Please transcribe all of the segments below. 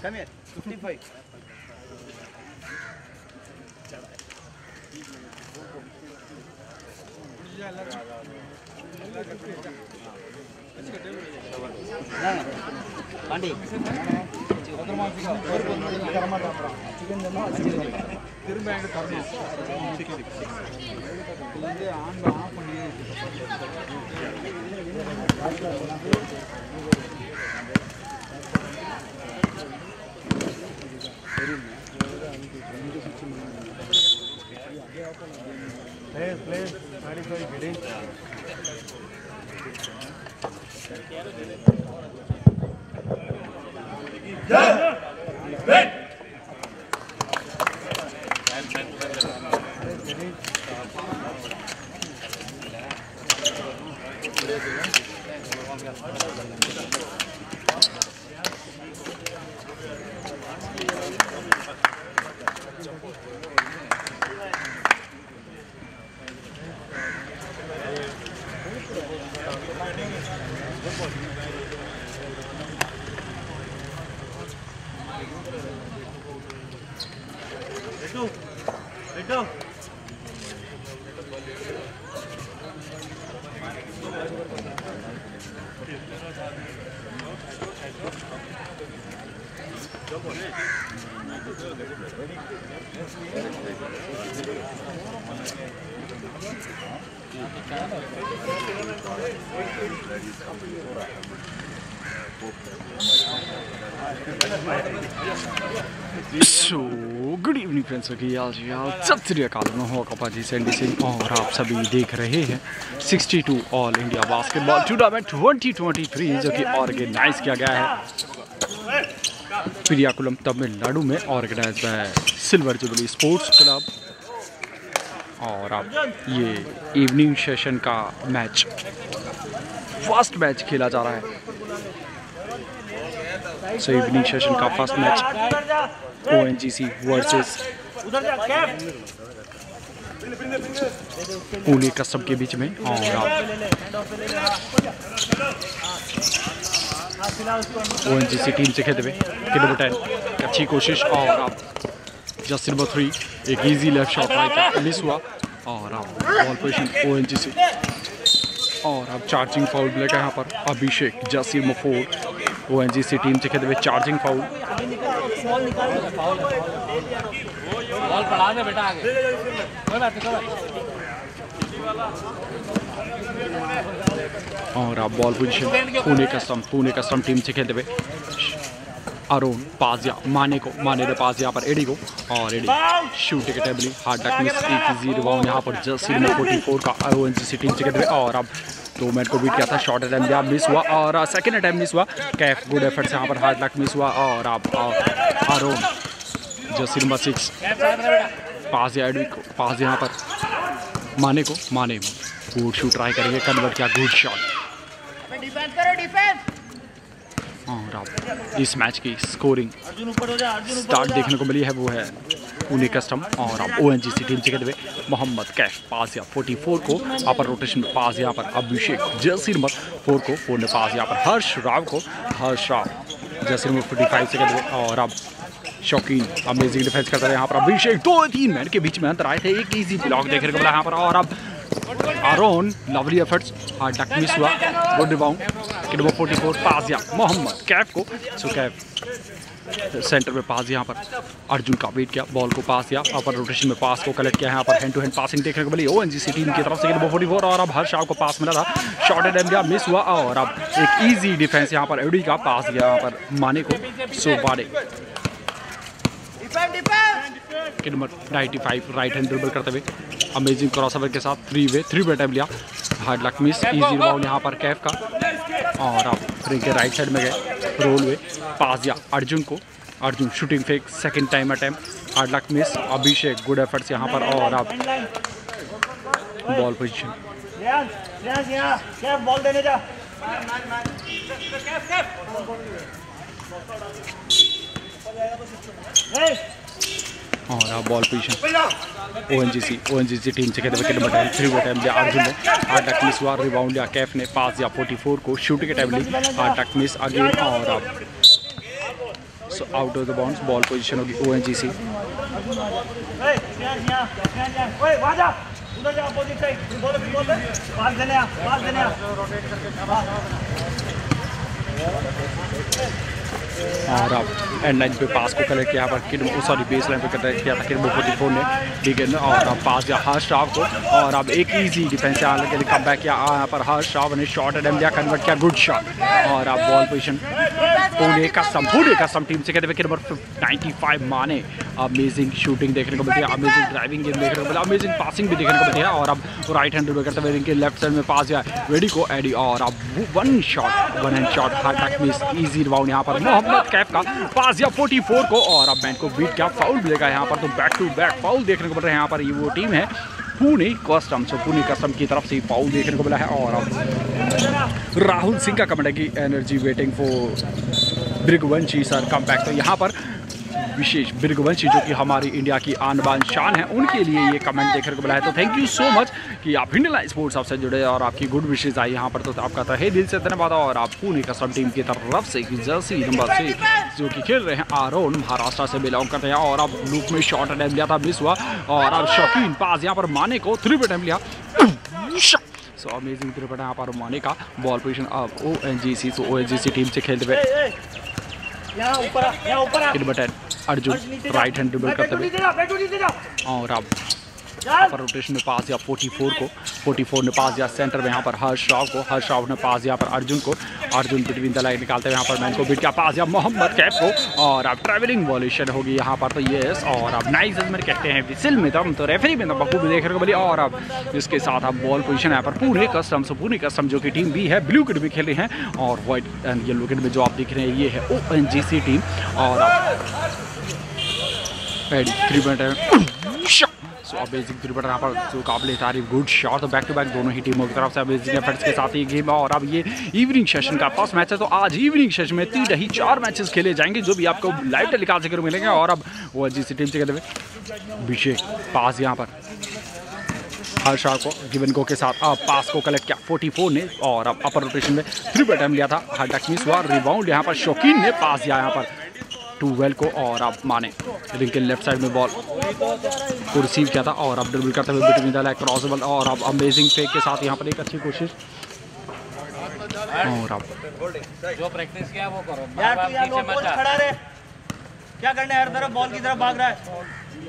Come here. 55. Bandi. Please, very good. So, good evening friends, सत श्री अकाल, मैं हूं कपाजी सैंडी सिंह और आप सभी देख रहे हैं 62 ऑल इंडिया बास्केटबॉल टूर्नामेंट 2023 जो कि ऑर्गेनाइज किया गया है पिरियाकुलम तमिलनाडु में। ऑर्गेनाइज है सिल्वर जुबली स्पोर्ट्स क्लब और अब ये इवनिंग सेशन का मैच, फर्स्ट मैच खेला जा रहा है। सो इवनिंग सेशन का first match ONGC versus Pune custom के बीच में। और ONGC टीम से खेलते हुए किलो 10 अच्छी कोशिश और अब जस्ट नंबर 3 एक easy left shot right miss हुआ और अब बॉल पोजीशन ONGC और अब चार्जिंग फाउल मिलेगा यहाँ पर Abhishek just number 4 ONGC team से खेलते हुए चार्जिंग फाउल। और अब ball position Pune custom team से खेलते हुए अरुण पाजिया माने ने पास यहाँ पर एडी को और एडी शूट टेबली हार्ड टक मिस एक रिबाउंड यहाँ पर जस्ट 44 का ONGC टीम से खेलते हुए। और अब 2 मिनट को बीट किया था, शॉर्ट अटैम्प्ट दिया मिस हुआ और सेकंड अटैम्प्ट मिस हुआ। कैफ गुड एफर्ट से यहाँ पर हार्ड लक मिस हुआ और अब Arun just number 6 pass Eddie को पास यहाँ पर माने गुड शूट ट्राई करेंगे, कन्वर्ट किया, गुड शॉट। और अब इस मैच की स्कोरिंग स्टार्ट देखने को मिली है वो है पुणे कस्टम और अब ONGC टीम से खेलते हुए मोहम्मद कैफ पास या 44 को अपर रोटेशन में पास यहाँ पर अभिषेक जर्सी नंबर 4 को 4 ने पास यहाँ पर हर्ष राव जर्सी नंबर 45 से खेलते हुए। और अब शौकीन अमेजिंग डिफेंस करता है यहाँ पर अभिषेक 2-3 मिनट के बीच में अंतर आए थे, एक इजी ब्लॉक देखने को मिला यहाँ पर। और अब अरुण लवली एफर्ट्स हार्ड टक मिस हुआ, गुड रिबाउंड नंबर 44 पास या मोहम्मद कैफ को। सो कैफ सेंटर में पास यहाँ पर अर्जुन का वेट किया, बॉल को पास या अपर रोटेशन में पास को कलेक्ट किया यहाँ पर हैंड टू हैंड पासिंग देखने को मिली ONGC टीम की तरफ से नंबर 44। और अब हर्ष राव को पास मिला था, शॉर्ट अटैम्प्ट दिया मिस हुआ और अब एक इजी डिफेंस यहाँ पर एडी का पास दिया यहाँ पर माने को। सो बाडे नंबर 95 राइट हैंड ड्रिबल करते हुए अमेजिंग क्रॉसओवर के साथ 3 वे अटैम्प्ट लिया, hard luck miss, easy rebound यहाँ पर कैफ का। और अब रिंग के राइट साइड में गए, रोल वे पास दिया अर्जुन को, Arjun shooting fake second time attempt, hard luck miss, Abhishek good efforts यहाँ पर। और अब बॉल पोजीशन और अब बॉल पोजीशन ONGC टीम से खेलते हुए नंबर 3 अटैम्प्ट दिया अर्जुन ने, हार्ड टक मिस हुआ, रिबाउंड लिया कैफ ने, पास दिया 44 को, शूटिंग अटैम्प्ट ली, हार्ड टक मिस अगेन। और अब so out of the bounds, ball position होगी ONGC। और अब एंड लाइन पे पास को कलेक्ट किया पर सॉरी बेस लाइन पे कलेक्ट किया था किरमो 44 ने, ठीक है ना। और अब पास किया हर्ष राव को और अब एक इजी डिफेंस आने के लिए कम बैक किया यहाँ पर हर्ष राव ने, शॉट अटेम्प्ट दिया, कन्वर्ट किया, गुड शॉट। और अब ball position Pune custom team से कहते हुए नंबर 95 माने। अमेजिंग शूटिंग देखने को मिलती है, अमेजिंग ड्राइविंग गेम देखने को मिला, अमेजिंग पासिंग भी देखने को मिलती है। और अब राइट हैंड ड्रिबल करते हुए इनके लेफ्ट साइड में पास गया वेडी को, एडी और अब one hand shot hard touch miss, easy rebound यहाँ पर मोहम्मद कैफ का पास या 44 को। और अब मैन को बीट किया, फाउल मिलेगा यहाँ पर, तो बैक टू बैक फाउल देखने को मिल रहे हैं यहाँ पर। ये वो टीम है Pune custom, so Pune custom की तरफ से फाउल देखने को मिला है। और अब राहुल सिंह का कमेंट है कि energy waiting for Bhriguvanshi sir come back. तो यहाँ पर विशेष भृगुवंशी जो कि हमारी इंडिया की आन बान शान है, उनके लिए ये कमेंट देखने को मिला है। तो थैंक यू सो मच कि आप इंडियन लाइव स्पोर्ट्स आपसे जुड़े और आपकी गुड विशेष आई यहाँ पर, तो आपका तहे दिल से धन्यवाद। और आप पुणे कस्टम टीम की तरफ से जर्सी नंबर 6 जो कि खेल रहे हैं आरोन, महाराष्ट्र से बिलोंग करते हैं। और अब लूप में शॉट अटेम्प्ट लिया था, मिस हुआ। और अब शौकीन पास यहाँ पर माने को 3 अटेम्प्ट लिया, सो अमेजिंग 3 यहाँ पर माने का। बॉल पोजीशन अब ONGC, सो ONGC टीम से खेलते हुए अर्जुन राइट हैंड ड्रिबल करते हुए। और अब पर रोटेशन में पास दिया 44 ने पास दिया सेंटर में यहाँ पर हर्ष राव ने पास दिया पर अर्जुन को, अर्जुन बिटवीन द लाइन निकालते हुए यहाँ पर मैन को बीट किया, पास दिया मोहम्मद कैफ को। और अब ट्रैवलिंग वॉल्यूशन होगी यहाँ पर, तो यस। और अब नाइस जजमेंट कहते हैं विसिल में दम, तो रेफरी में बखूबी देखने को मिली। और अब इसके साथ अब बॉल पोजीशन यहाँ पर पुणे कस्टम जो कि टीम भी है, ब्लू किट में खेल रहे हैं और व्हाइट एंड येलो किट में जो आप दिख रहे हैं ये है ONGC टीम। और सो अमेजिंग 3 यहाँ पर जो काबिल तारीफ गुड शॉट, तो बैक टू बैक दोनों ही टीमों की तरफ से अमेजिंग एफर्ट्स के साथ ये गेम। और अब ये इवनिंग सेशन का फर्स्ट मैच है, तो आज इवनिंग सेशन में 4 मैचेस खेले जाएंगे जो भी आपको लाइव टेलीकास्ट से मिलेंगे। और अब ONGC टीम से कहते हुए अभिषेक पास यहाँ पर हर्ष राव को गिवन गो के साथ अब पास को कलेक्ट किया 44 ने। और अब अपर रोटेशन में 3 अटेम्प्ट लिया था, हार्ड टच मिस हुआ, रिबाउंड यहाँ पर शौकीन ने पास दिया यहाँ पर वेल को। और अब माने रिंग के लेफ्ट साइड में बॉल को रिसीव किया था और अब ड्रिबल करते हुए बिटवीन द लेग क्रॉसेबल। और अब अमेजिंग फेक के साथ यहाँ पर एक अच्छी कोशिश। और अब जो प्रैक्टिस किया वो करो यार, तू कोच खड़ा रहे, क्या करना है, हर तरफ बॉल की तरफ भाग रहा है।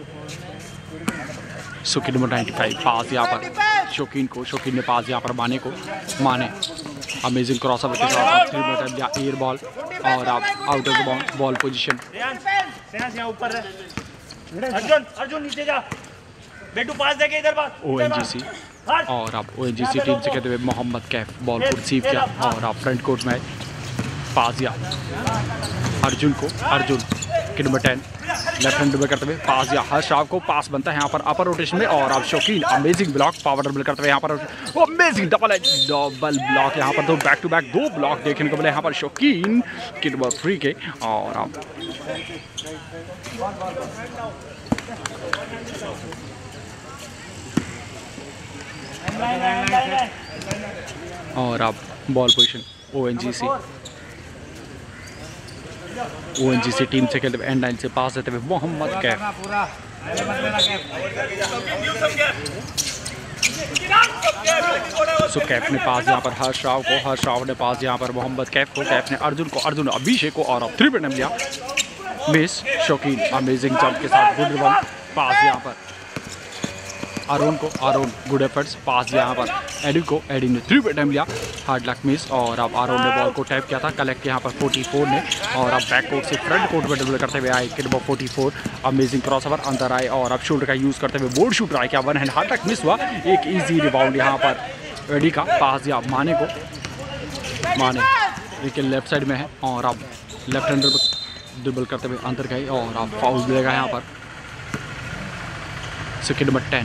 शौकीन नंबर 95 पास यहाँ पर शौकीन ने पास यहाँ पर माने अमेजिंग क्रॉसओवर के साथ 3 मीटर या एयर बॉल। और अब out of the bound ball position ऊपर अर्जुन नीचे जा, बेटू पास देके इधर बात ONGC। और अब ONGC टीम से कहते हुए मोहम्मद कैफ बॉल को रिसीव किया और अब फ्रंट कोर्ट में पास दिया Arjun kit number 10 left hand dribble करते हुए पास दिया हर्ष राव को, पास बनता है यहाँ पर अपर रोटेशन में। और अब शौकीन अमेजिंग ब्लॉक पावर ड्रिबल करते हुए यहाँ पर अमेजिंग डबल ब्लॉक यहाँ पर, 2 बैक टू बैक 2 ब्लॉक देखने को मिले यहाँ पर शौकीन किड नंबर 3 के। और अब बॉल पोजीशन ONGC टीम से खेलते हुए एंड लाइन से पास देते हुए मोहम्मद कैफ। सो कैफ ने पास यहाँ पर हर्ष राव ने पास यहाँ पर मोहम्मद कैफ ने अर्जुन अभिषेक को। और अब 3 अटेम्प्ट लिया, मिस। शौकीन अमेजिंग जंप के साथ गुड रिबाउंड, पास यहाँ पर आरोन गुड एफर्ट्स, पास यहाँ पर एडी ने 3 अटेम्प्ट लिया, हार्ड लक मिस। और अब आरोन ने बॉल को टैप किया था, कलेक्ट यहाँ पर 44 ने। और अब बैक कोर्ट से फ्रंट कोर्ट में ड्रिबल करते हुए आए किड नंबर 44 अमेजिंग क्रॉसओवर अंदर आए और अब शोल्डर का यूज़ करते हुए बोर्ड शूट ट्राई किया, 1 हैंड हार्ड लक मिस हुआ, एक ईजी रिबाउंड यहाँ पर एडी का, पास दिया माने लेकिन लेफ्ट साइड में है। और अब लेफ्ट हैंड ड्रिबल करते हुए अंदर गए और अब फाउल मिलेगा यहाँ पर kit number 10।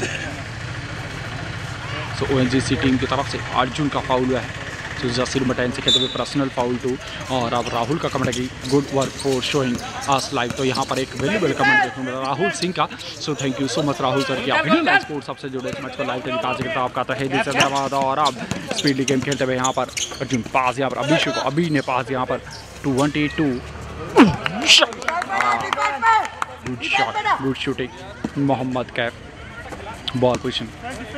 So ONGC team की तरफ से अर्जुन का फाउल हुआ है, सो जर्सी नंबर 10 से खेलते हुए पर्सनल फाउल 2। और अब राहुल का कमेंट है कि good work for showing us live, तो यहाँ पर एक वैल्यूबल कमेंट देखने को मिला राहुल सिंह का। So thank you so much Rahul sir कि आप इंडियन लाइव स्पोर्ट्स सबसे जुड़े इस मैच को लाइव टेलीकास्ट करता आपका तहे दिल से धन्यवाद। और अब स्पीडली गेम खेलते हुए यहाँ पर अर्जुन पास यहाँ पर अभिषेक को, अभी ने पास यहाँ पर 2-1-2 good shot, good shooting Mohammad Kaif. Ball position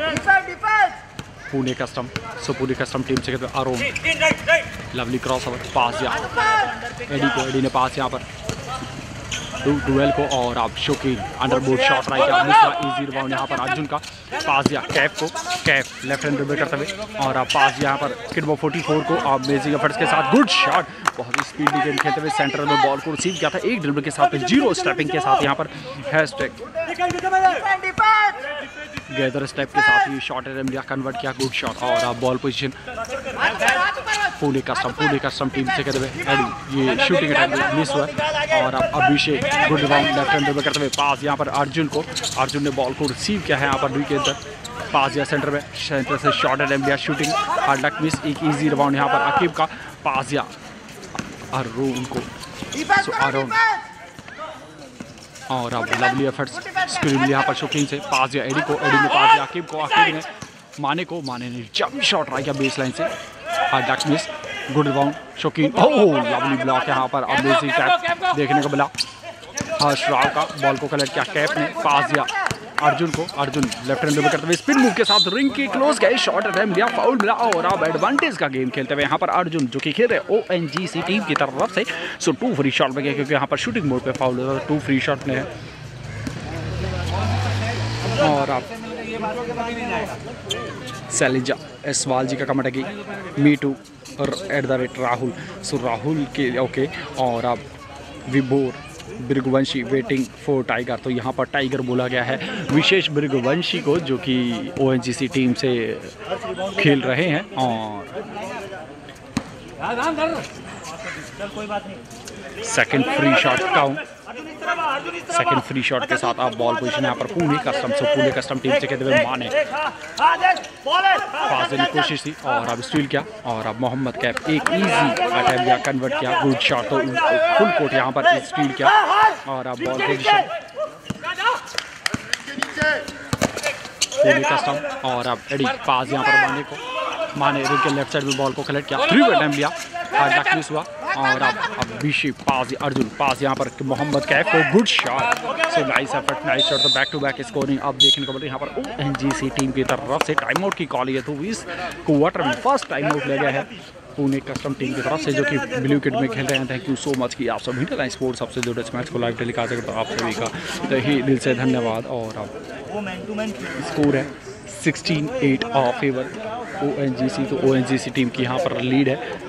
Pune custom, so Pune custom team से कहते हैं Aaron, lovely cross over, pass यहाँ एडी को, एडी ने पास यहाँ पर डुएल को, और अब Shaukeen underboard shot right, easy rebound यहाँ पर अर्जुन का, पास दिया कैफ को, कैफ लेफ्ट हैंड ड्रिबल करते हुए, और अब पास यहाँ पर किडबो 44 को, अब अमेजिंग एफर्ट्स के साथ गुड शॉट, बहुत ही स्पीडी गेम खेलते हुए सेंटर में बॉल को रिसीव किया था एक ड्रिबल के साथ, जीरो स्टेपिंग के साथ यहाँ पर हैशटैग गैदर स्टेप के साथ ही शॉट एरिया कन्वर्ट किया, गुड शॉट। और अब ball position Pune custom team से कहते हुए एडी, ये शूटिंग अटैक मिस हुआ, और अब Abhishek good rebound left hand dribble करते हुए, पास यहाँ पर अर्जुन को, अर्जुन ने बॉल को रिसीव किया है यहाँ पर के अंदर, पास या सेंटर में, सेंटर से shot and aim shooting hard luck miss, एक इजी रिबाउंड यहाँ पर अकीब का, पास या अरुण को, सो अरुण, और अब लवली एफर्ट्स स्क्रीन यहाँ पर शौकीन से, पास या एडी को, एडी ने पास या अकीब को, अकीब ने माने को, माने ने जंप शॉट ट्राई किया बेस लाइन से, hard luck miss, good rebound Shaukeen, oh lovely block यहाँ पर, अमेजिंग टैप देखने को मिला हर्ष राव का, बॉल को कलेक्ट किया कैफ ने, पास दिया अर्जुन को, अर्जुन लेफ्ट हैंड ड्रिबल करते हुए स्पिन मूव के साथ रिंग के क्लोज गए, शॉट अटैम्प्ट लिया, फाउल मिला, और अब एडवांटेज का गेम खेलते हुए यहाँ पर अर्जुन जो कि खेल रहे ONGC टीम की तरफ से, सो 2 फ्री शॉट में गए क्योंकि यहाँ पर शूटिंग मोड पे फाउल हुआ, 2 फ्री शॉट ने है। और अब सैलिजा एसवाल जी का कमेंट है कि me too @Rahul, so Rahul के ओके, और अब विभोर भृगुवंशी वेटिंग फॉर टाइगर, तो यहाँ पर टाइगर बोला गया है विशेष भृगुवंशी को जो कि ONGC टीम से खेल रहे हैं। और second free shot count, second free shot के साथ आप बॉल पोजीशन यहाँ पर Pune custom, so Pune custom team से कहते हुए माने पास देने की कोशिश थी, और अब स्टील किया, और अब मोहम्मद कैफ एक इजी अटैम्प्ट किया, कन्वर्ट किया, गुड शॉट, तो फुल कोर्ट यहाँ पर स्टील किया, और अब बॉल पोजीशन पुणे कस्टम, और अब एडी पास यहाँ पर माने को, माने रिंग के लेफ्ट साइड में बॉल को कलेक्ट किया, 3 अटैम्प्ट लिया, हार्ड मिस हुआ, और अब अभिषेक पास, अर्जुन पास यहाँ पर मोहम्मद कैफ को, good shot, so nice effort, nice shot, तो बैक टू बैक स्कोरिंग अब देखने को मिल रही है यहाँ पर ONGC टीम की तरफ से। टाइम आउट की कॉल है, तो इस क्वार्टर में फर्स्ट टाइम आउट लिया गया है पुणे कस्टम टीम की तरफ से जो कि ब्लू किट में खेल रहे हैं। थैंक यू सो मच कि आप सब इंटरलाइन स्पोर्ट्स सबसे जुड़े इस मैच को लाइव टेलीकास्ट करते, तो आप सभी का तहे दिल से धन्यवाद। और अब स्कोर है 16-8 फेवर ONGC, तो ONGC टीम की यहाँ पर लीड है।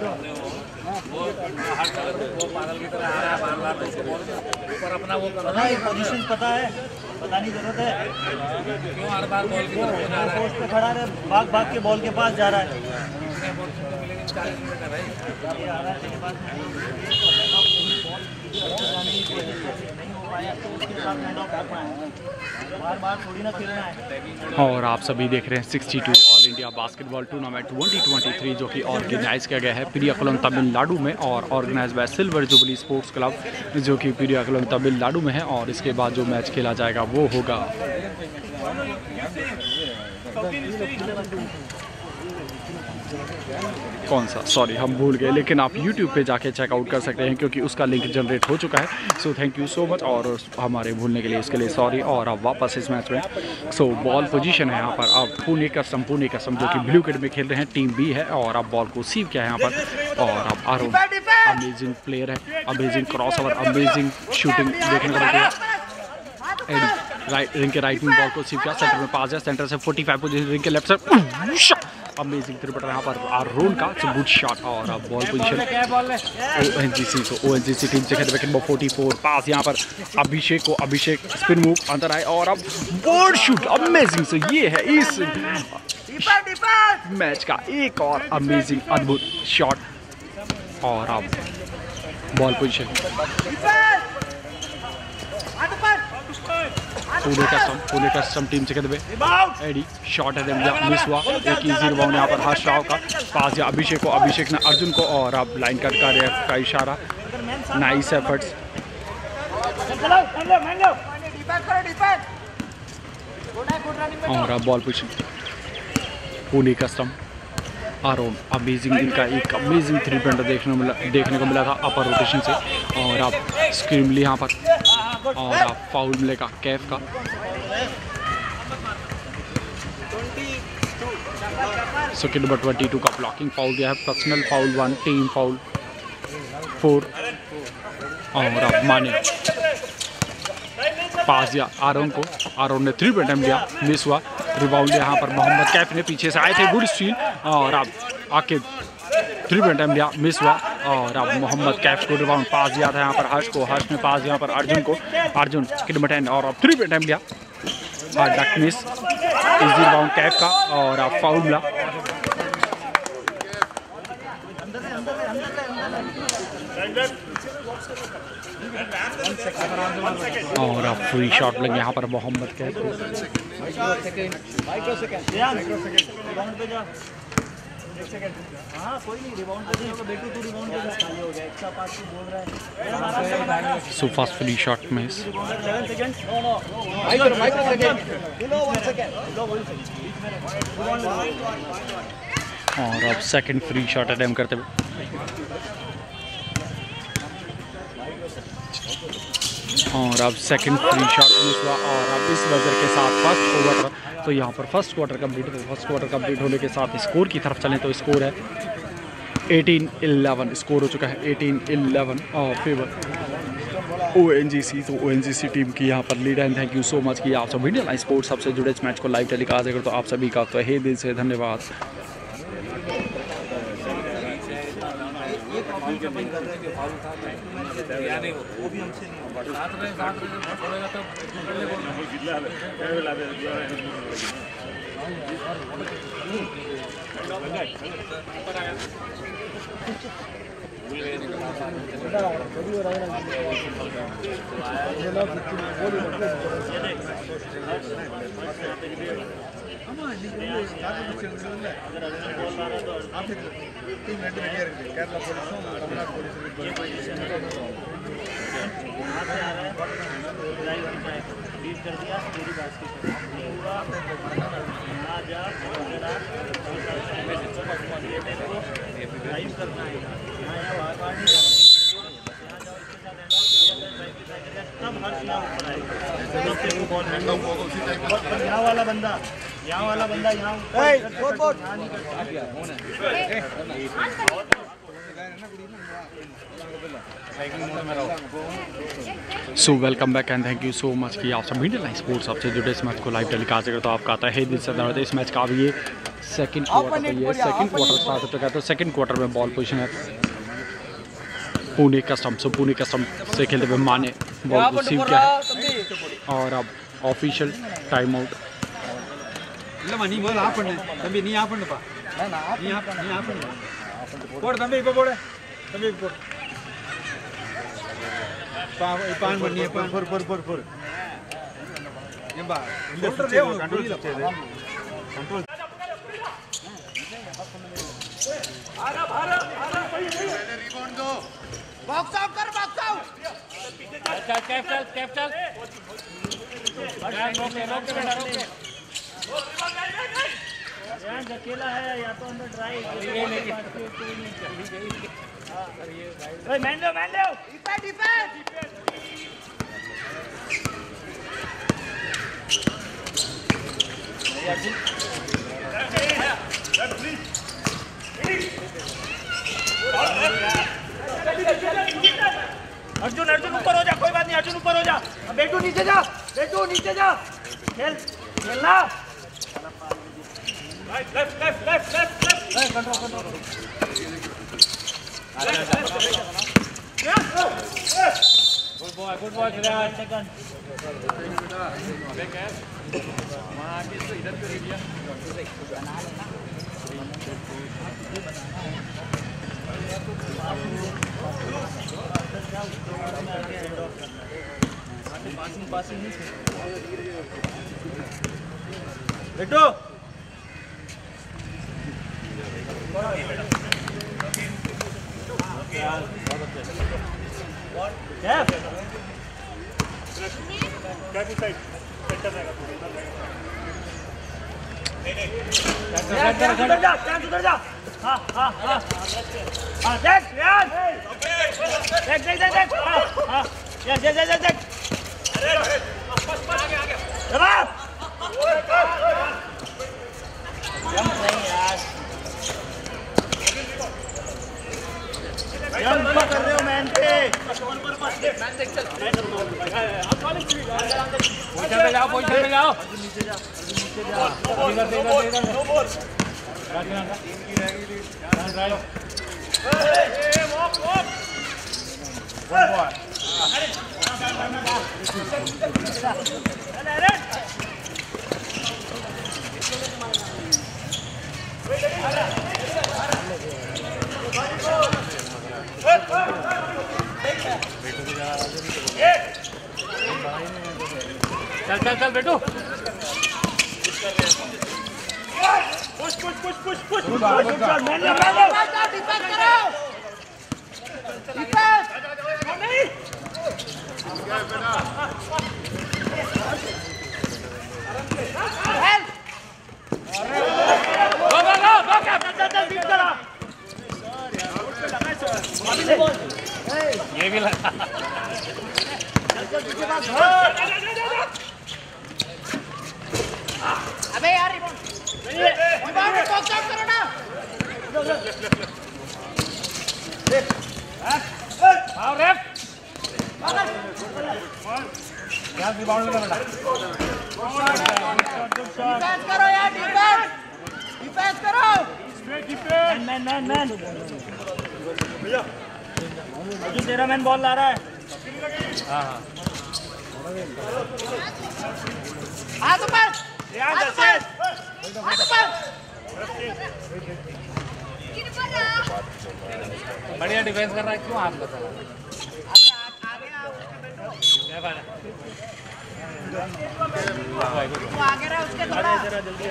अपना वो पोजीशन पता है, पता नहीं जरूरत है क्यों हर बार बॉल की तरफ जा रहा है, पोस्ट पे खड़ा है, भाग भाग के बॉल के पास जा रहा है, बार थोड़ी ना खेलना है। और आप सभी देख रहे हैं 62 ऑल इंडिया बास्केटबॉल टूर्नामेंट 2023 जो कि ऑर्गेनाइज किया गया है पिरियाकुलम तमिलनाडु में, और organise by silver jubilee sports club जो कि पिरियाकुलम तमिलनाडु में है। और इसके बाद जो मैच खेला जाएगा वो होगा कौन सा, सॉरी हम भूल गए, लेकिन आप YouTube पे जाके चेकआउट कर सकते हैं क्योंकि उसका लिंक जनरेट हो चुका है। So thank you so much, और हमारे भूलने के लिए इसके लिए सॉरी। और अब वापस इस मैच में सो बॉल पोजीशन है यहाँ पर, अब पुणे कस्टम जो कि ब्लू किट में खेल रहे हैं, टीम बी है, और अब बॉल को सीव किया है यहाँ पर। और अब अरुण अमेजिंग प्लेयर है, amazing cross over, amazing shooting देखने को मिलती है। एडी राइट रिंग के राइट में बॉल को सीव किया, सेंटर में पास है, सेंटर से 45 पोजीशन, रिंग के लेफ्ट साइड अमेजिंग त्रिपट यहाँ पर अरुण का, गुड शॉट। और अब बॉल पोजीशन ONGC, तो ONGC टीम से खेलते हुए 44 पास यहाँ पर अभिषेक को, अभिषेक स्पिन मूव अंदर आए, और अब बोर्ड शूट अमेजिंग। सो ये है इस मैच का एक और अमेजिंग अद्भुत शॉट। और अब ball position Pune custom team से कहते हुए एडी शॉट है, मिस हुआ, एक इजी रिबाउंड यहाँ पर हर्ष राव का, पास या अभिषेक को, अभिषेक ने अर्जुन को, और अब लाइन कट का इशारा, नाइस एफर्ट्स। और अब ball position Pune custom Aaron amazing दिन का एक अमेजिंग 3 पॉइंटर देखने को मिला था अपर रोटेशन से। और अब स्क्रीन मिली यहाँ पर और अब फाउल मिलेगा कैफ का। सेकंड नंबर 22 का ब्लॉकिंग फाउल दिया है, पर्सनल फाउल 1, टीम फाउल 4। और अब माने पास दिया आरोन को, आरोन ने 3 पॉइंट लिया, मिस हुआ। रिबाउंड यहाँ पर मोहम्मद कैफ ने पीछे से आए थे, गुड स्टील और अब आके 3 पॉइंट लिया, मिस हुआ। और अब मोहम्मद कैफ को रिबाउंड पास दिया था यहाँ पर हर्ष को, हर्ष ने पास यहाँ पर अर्जुन को, अर्जुन सेकंड नंबर 10 और अब 3 पॉइंट लिया, डक मिस। इस रिबाउंड कैफ का और अब फाउल मिला। और अब फ्री शॉट लगे यहाँ पर मोहम्मद कैफ को। So fast free shot miss. और अब सेकंड फ्री शॉट अटेम्प्ट करते हुए और अब सेकंड फ्री शॉट मिस हुआ। और अब इस वजह के साथ फर्स्ट ओवर, तो यहाँ पर फर्स्ट क्वार्टर कंप्लीट होने के साथ स्कोर की तरफ चलें तो स्कोर है 18-11 स्कोर हो चुका है, 18-11 और फेवर ONGC। तो ONGC टीम की यहाँ पर लीड है। थैंक यू सो मच कि आप सब इंडियन लाइन स्पोर्ट्स सबसे जुड़े इस मैच को लाइव टेलीकास्ट करें, तो आप सभी का तो हे दिल से धन्यवाद। यहाँ वाला बंदा यहाँ so welcome back and thank you so much कि आप सब इंडियन लाइन स्पोर्ट्स सबसे जुड़े इस मैच को लाइव टेलीकास्ट करें, तो आपका आता है दिल से धन्यवाद। इस मैच का अभी ये सेकंड क्वार्टर स्टार्ट हो चुका है। तो सेकंड क्वार्टर में बॉल पोजीशन है Pune custom. So Pune custom से खेलते हुए माने बॉल को रिसीव किया है और अब official time out. Box out कर, बॉक्स आउट। कैप्टन अकेला है या तो अंदर try man low defend Arjun ऊपर हो जा, कोई बात नहीं, अर्जुन ऊपर हो जा। बेटू नीचे जा, खेलना। Left control good boy second बेटू उधर जा, उधर जा। हाँ हाँ हाँ हाँ, देख यार, देख देख देख देख, हाँ हाँ, यार देख देख देख देख, जवाब नहीं यार, जंप कर रहे हो मैन पे, पोजीशन पे जाओ, पोजीशन पे जाओ, नीचे जा, इधर इधर इधर, चल चल चल बेटू, push push push push push, defence करो, डिफेंस नहीं, गो गो गो गो, चल चल बीट करा, ये भी लगा, चल चल पीछे पास, अबे यार रिबाउंड बॉक्स आउट करो ना, आओ रेफ, क्या रिबाउंड में बेटा, डिफेंस करो यार, डिफेंस डिफेंस करो, straight defence, man man man, Arjun तेरा मैन बॉल ला रहा है, हाँ हाँ, हाथ ऊपर, हाथ ऊपर, हाथ ऊपर, बढ़िया डिफेंस कर रहा है, क्यों हाथ बता रहा है, आगे रहा उसके थोड़ा, जल्दी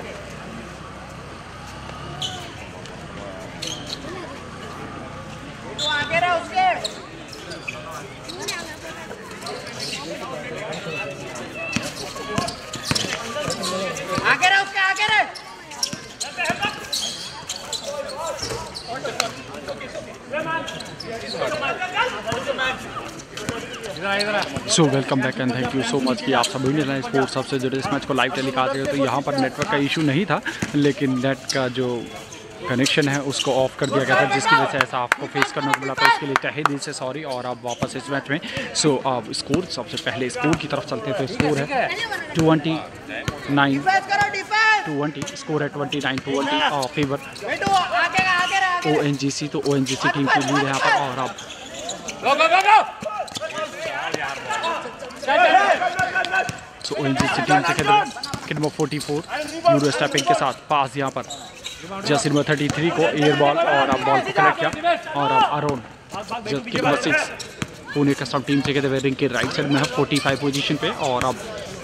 तो आगे रहा उसके, आगे रहा उसके, आगे रहे, so welcome back and thank you so much कि आप सभी ने स्पोर्ट्स सबसे जुड़े इस मैच को लाइव टेलीकास्ट किया। तो यहाँ पर नेटवर्क का इशू नहीं था, लेकिन नेट का जो कनेक्शन है उसको ऑफ कर दिया गया था, जिसकी वजह से ऐसा आपको फेस करना पड़ा। तो इसके लिए तहे दिल से सॉरी। और अब वापस इस मैच में अब स्कोर, सबसे पहले स्कोर की तरफ चलते हैं। तो स्कोर है 29-20, स्कोर है 29-20 फेवर ONGC। तो ONGC टीम की लीड है यहाँ पर। और अब ONGC टीम से खेल किडमो 44 यूरो स्टेपिंग के साथ पास यहाँ पर जसीर में 33 को एयर बॉल, और अब बॉल को कलेक्ट किया। और अब अरोन किडमो 6 पुणे कस्टम टीम से कहते हुए रिंग के राइट साइड में है 45 पोजीशन पे। और अब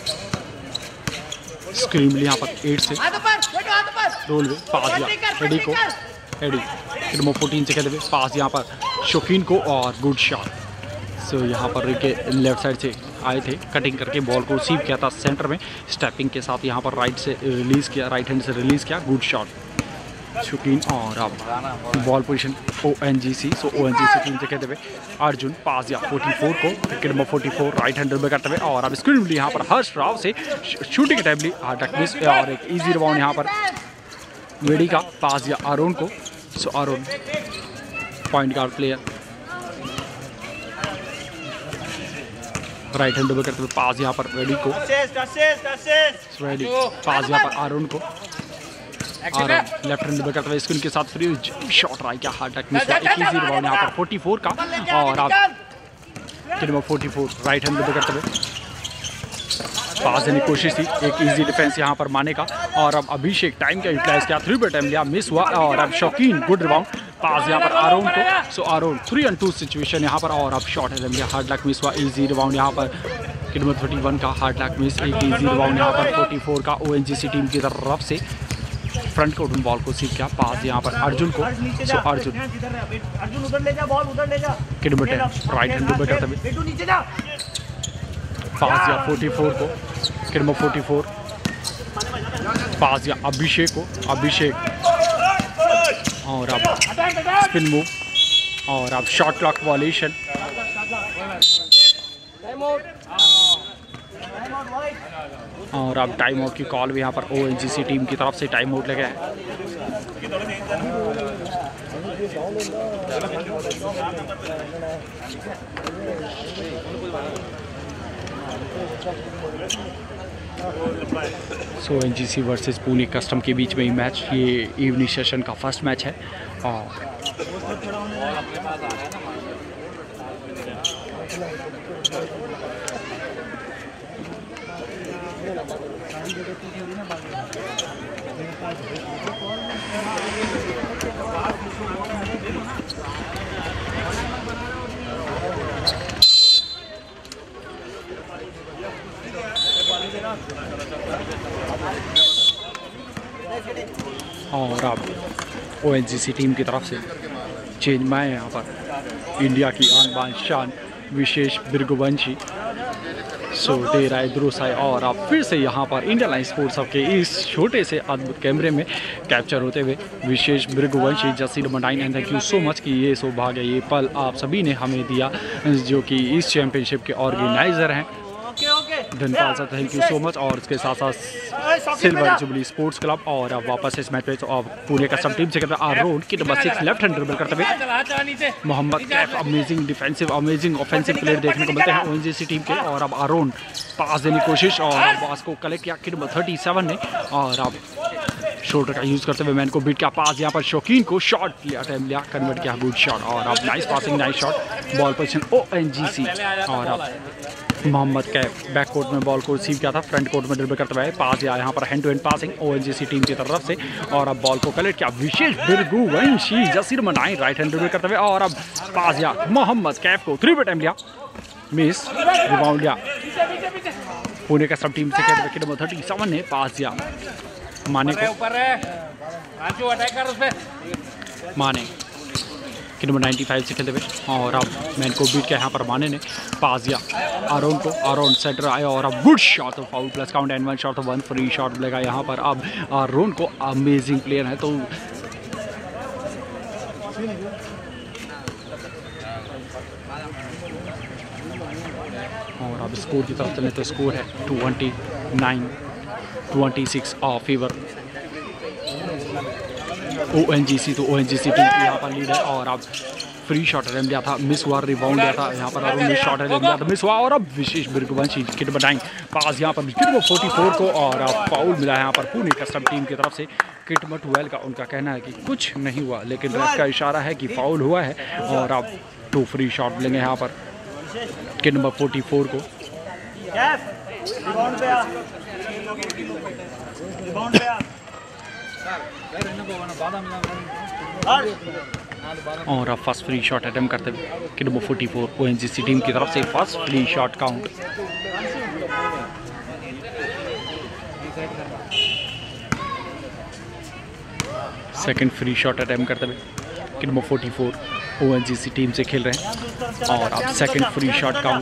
स्क्रीमली यहाँ पर 8 से रोलवे पास दिया एडी को, एडी किडमो 14 से कहते हुए पास यहाँ पर शौकीन को, और गुड शॉट। सो यहाँ पर रिंग के लेफ्ट साइड से आए थे, कटिंग करके बॉल को रिसीव किया था सेंटर में, स्टेपिंग के साथ यहाँ पर राइट से रिलीज़ किया, राइट हैंड से रिलीज़ किया, गुड शॉट शौकीन। और अब ball position ONGC। So ONGC team से कहते हुए अर्जुन पास दिया 44 को, किडमो 44 राइट हैंड में करते हुए। और अब स्क्रीन यहाँ पर हर्ष राव से शूटिंग टाइमली मिस, और एक इजी रिबाउंड यहाँ पर वेडी का पास दिया अरुण को। So Arun point guard player, right hand में करते हुए पास यहाँ पर वेडी को, वेडी पास यहाँ पर अरुण को, और लेफ्ट हैंड में करते हुए स्क्रीन के साथ फ्री शॉट रहा क्या हार्ड टच मिस, एक इजी रिबाउंड यहाँ पर 44 का। और अब किडमो 44 राइट हैंड में करते हुए पास देने की कोशिश थी, एक इजी डिफेंस यहाँ पर माने का। और अब अभिषेक टाइम का यूटिलाइज किया, 3 पे टाइम लिया, मिस हुआ। और अब शौकीन गुड रिबाउंड पास यहाँ पर अरुण को। सो अरुण 3-on-2 सिचुएशन यहाँ पर। और अब शॉट है लिया, हार्ड लक मिस हुआ, इजी रिबाउंड यहाँ पर किडमो 31 का हार्ड लक मिस, एक इजी रिबाउंड यहाँ पर 44 का ONGC टीम की तरफ से फ्रंट कोर्ट में बॉल को सीख किया, पास यहाँ पर अर्जुन को। सो अर्जुन उधर ले जा, बॉल उधर ले जा, किडमो 10 राइट हैंड में करते हुए नीचे जा, पास दिया 44 को, किडमो 44 पास या अभिषेक को, अभिषेक और अब स्पिन मूव और अब शॉट क्लॉक वॉल्यूशन और अब टाइम आउट की कॉल भी यहाँ पर ONGC टीम की तरफ से टाइम आउट लगा है। ONGC वर्सेस पुणे कस्टम के बीच में ही मैच, ये इवनिंग सेशन का फर्स्ट मैच है और अब ONGC टीम की तरफ से चेंज में है यहाँ पर इंडिया की आन बान शान विशेष बिरगुवंशी दे रहा है द्रुसाई और अब फिर से यहाँ पर इंडिया लाइन स्पोर्ट्स हब के इस छोटे से अद्भुत कैमरे में कैप्चर होते हुए Vishesh Birguvanshi jersey number nine and thank you so much कि ये सौभाग्य, ये पल आप सभी ने हमें दिया जो कि इस चैंपियनशिप के ऑर्गेनाइजर हैं। धन्यवाद sir, thank you so much. और इसके साथ साथ सिल्वर जुबली स्पोर्ट्स क्लब और अब वापस इस मैच पे पुणे कस्टम टीम से करते हैं आरोन की नंबर 6 लेफ्ट हैंड ड्रिबल करते हुए Mohammad Kaif amazing defensive amazing offensive player देखने को मिलते हैं ONGC टीम के। और अब आरोन पास देने की कोशिश और अब बॉस को कलेक्ट किया कि नंबर 37 ने और अब शोल्डर का यूज करते हुए मैन को बीट किया पास, यहाँ पर शौकीन को शॉट लिया, टाइम लिया, कन्वर्ट किया, गुड शॉट और अब nice passing, nice shot, ball position ONGC और अब मोहम्मद कैफ बैक कोर्ट में बॉल को रिसीव किया था, फ्रंट कोर्ट में ड्रिबल करते हुए पास या यहाँ पर hand to hand passing ONGC team की तरफ से और अब बॉल को कलेक्ट किया Vishesh Birguvanshi jersey number nine right hand dribble करते हुए और अब पास या मोहम्मद कैफ को 3 टाइम लिया, मिस, रिबाउंड लिया, पुणे का सब टीम से खेल नंबर 37 ने पास या माने को, माने कि नंबर 95 से खेलते हुए और अब मैन को बीट किया यहाँ पर माने ने पास दिया आरोन को, आरोन सेंटर आया और अब गुड शॉट तो foul plus count and 1 shot तो 1 फ्री शॉट मिलेगा यहाँ पर। अब आरोन को अमेजिंग प्लेयर है तो और अब स्कोर की तरफ चलें तो स्कोर है 29-26 फेवर ONGC। तो ONGC टीम की यहाँ पर लीड है और अब फ्री शॉट अटेम्प्ट लिया था, मिस हुआ, रिबाउंड लिया था यहाँ पर और मिस शॉट अटेम्प्ट लिया था, मिस हुआ और अब विशेष बिरगुवंशी किट बनाएंगे पास यहाँ पर विकेट 44 को और अब फाउल मिला है यहाँ पर पुणे कस्टम टीम की तरफ से। किट मटवेल का उनका कहना है कि कुछ नहीं हुआ लेकिन रेफ का इशारा है कि फाउल हुआ है और अब 2 फ्री शॉट मिलेंगे यहाँ पर किट नंबर 44 को। और अब फर्स्ट फ्री शॉट अटेम्प्ट करते हुए कि नंबर 44 ONGC टीम की तरफ से first free shot count. Second free shot attempt करते हुए कि नंबर 44 ONGC टीम से खेल रहे हैं और अब second free shot count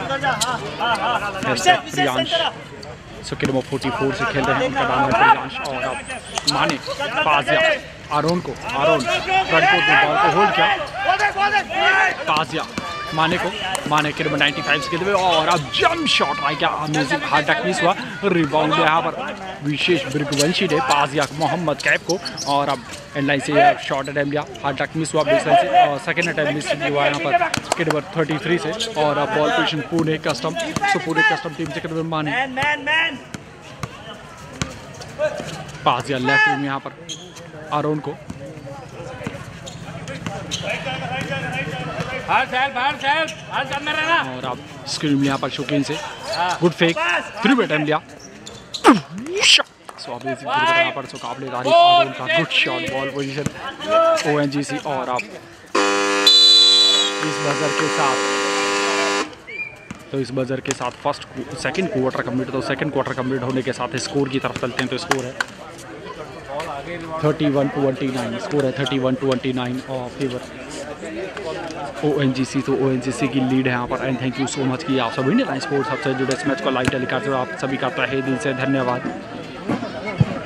Priyansh कि नंबर 44 से खेल रहे हैं, उनका नाम है प्रियांश और अब माने पास दिया आरोन को, आरोन फ्रंट कोर्ट में बॉल को होल्ड किया, पास दिया माने को, माने के नंबर 95 से खेलते हुए और अब जंप शॉट आ गया, अमेजिंग हार्ड टच मिस हुआ, रिबाउंड यहाँ पर विशेष बिरगुवंशी ने पास दिया मोहम्मद कैफ को और अब एंड लाइन से शॉट अटेम्प्ट लिया, हार्ड टच मिस हुआ बेस लाइन से और सेकंड अटेम्प्ट मिस हुआ यहाँ पर के नंबर 33 से और अब ball position Pune custom. So Pune custom team से खेलते हुए माने पास दिया लेफ्ट में यहाँ पर आरोन को और अब स्क्रीन यहाँ पर शौकीन से गुड फेक 3 अटेम्प्ट लिया सो अमेजिंग यहाँ पर सो काबिल तारीफ आरोन का good shot ball position ONGC और अब इस बजर के साथ इस बजर के साथ सेकंड क्वार्टर कंप्लीट, तो सेकंड क्वार्टर कंप्लीट होने के साथ स्कोर की तरफ चलते हैं तो स्कोर है 31-29, स्कोर है 31-29 और फेवर ONGC। तो ONGC की लीड है यहाँ पर and thank you so much कि आप सभी इंडिया लाइन स्पोर्ट्स सबसे जुड़े इस मैच को लाइव टेलीकास्ट, आप सभी का तहे दिल से धन्यवाद।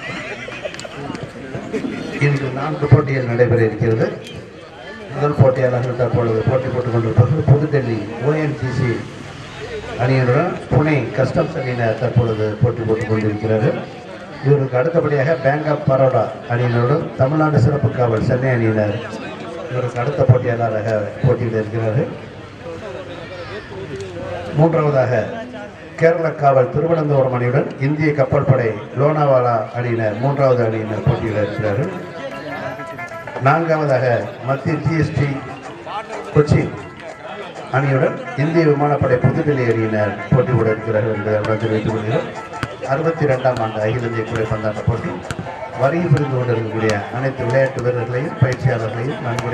இன்று 4 போட்டிகள் நடைபெற இருக்கிறது. முதல் போட்டியாளர்கள் தற்பொழுது போட்டி போட்டுக் கொண்டிருப்பது புதுடெல்லி ONGC அணியினுடன் புனே கஸ்டம்ஸ் அணியினர் தற்பொழுது போட்டி போட்டுக் கொண்டிருக்கிறார்கள். இவருக்கு அடுத்தபடியாக பேங்க் ஆஃப் பரோடா அணியினருடன் தமிழ்நாடு சிறப்பு காவல் சென்னை அணியினர் இவருக்கு அடுத்த போட்டியாளராக போட்டியில் இருக்கிறார்கள். மூன்றாவதாக கேரள காவல் திருவனந்தபுரம் அணியுடன் இந்திய கப்பல் படை லோனாவாலா அணியினர் மூன்றாவது அணியினர் போட்டியில் இருக்கிறார்கள். நான்காவதாக மத்திய GST கொச்சி அணியுடன் இந்திய விமானப்படை புதுடெல்லி அணியினர் போட்டி போட இருக்கிறார்கள் என்று தெரிவித்துக் கொள்கிறோம். 62ஆம் ஆண்டு அகில இந்திய கூடைப்பந்தாட்ட போட்டி வரியில் புரிந்து கொண்டிருக்கக்கூடிய அனைத்து விளையாட்டு வீரர்களையும் பயிற்சியாளர்களையும் நன்கு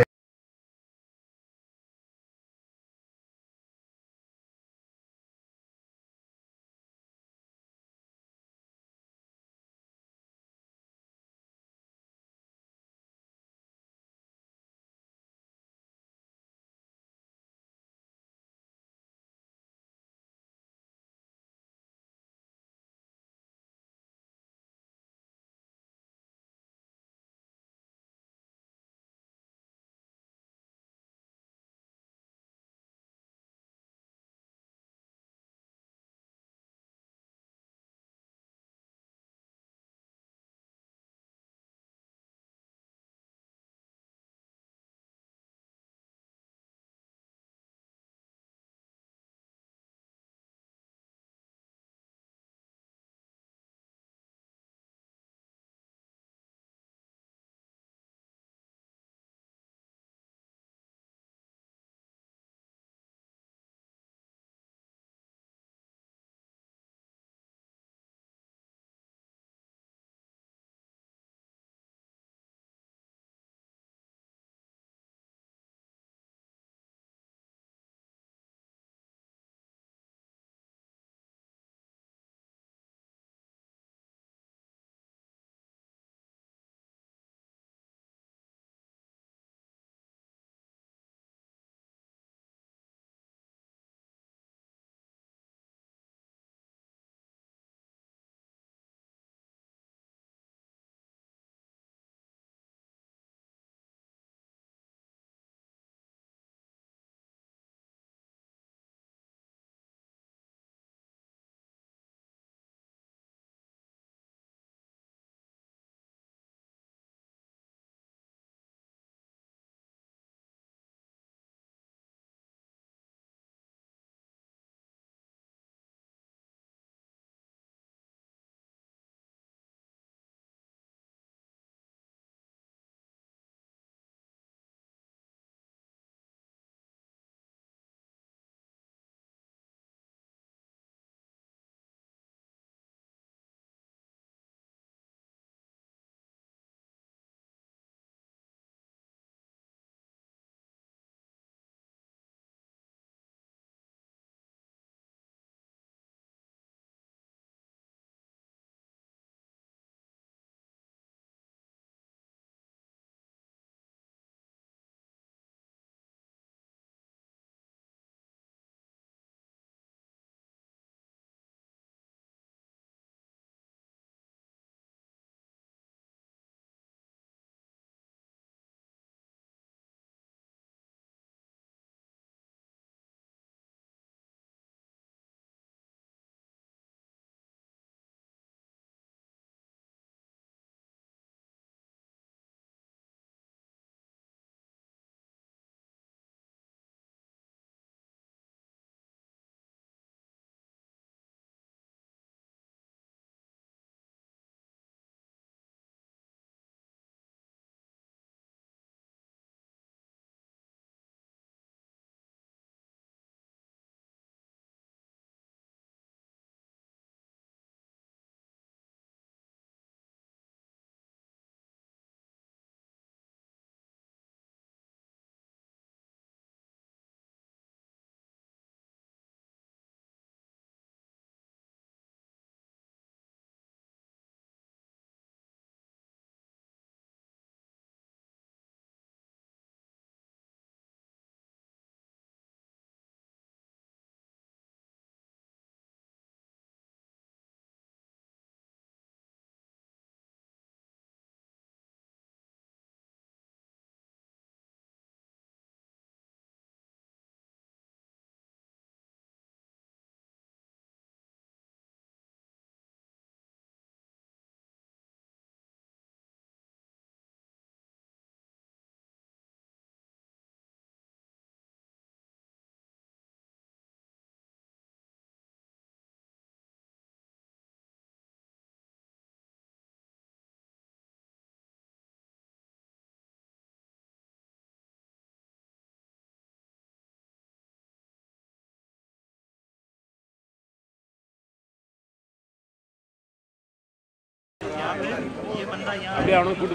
अभी आनो फुट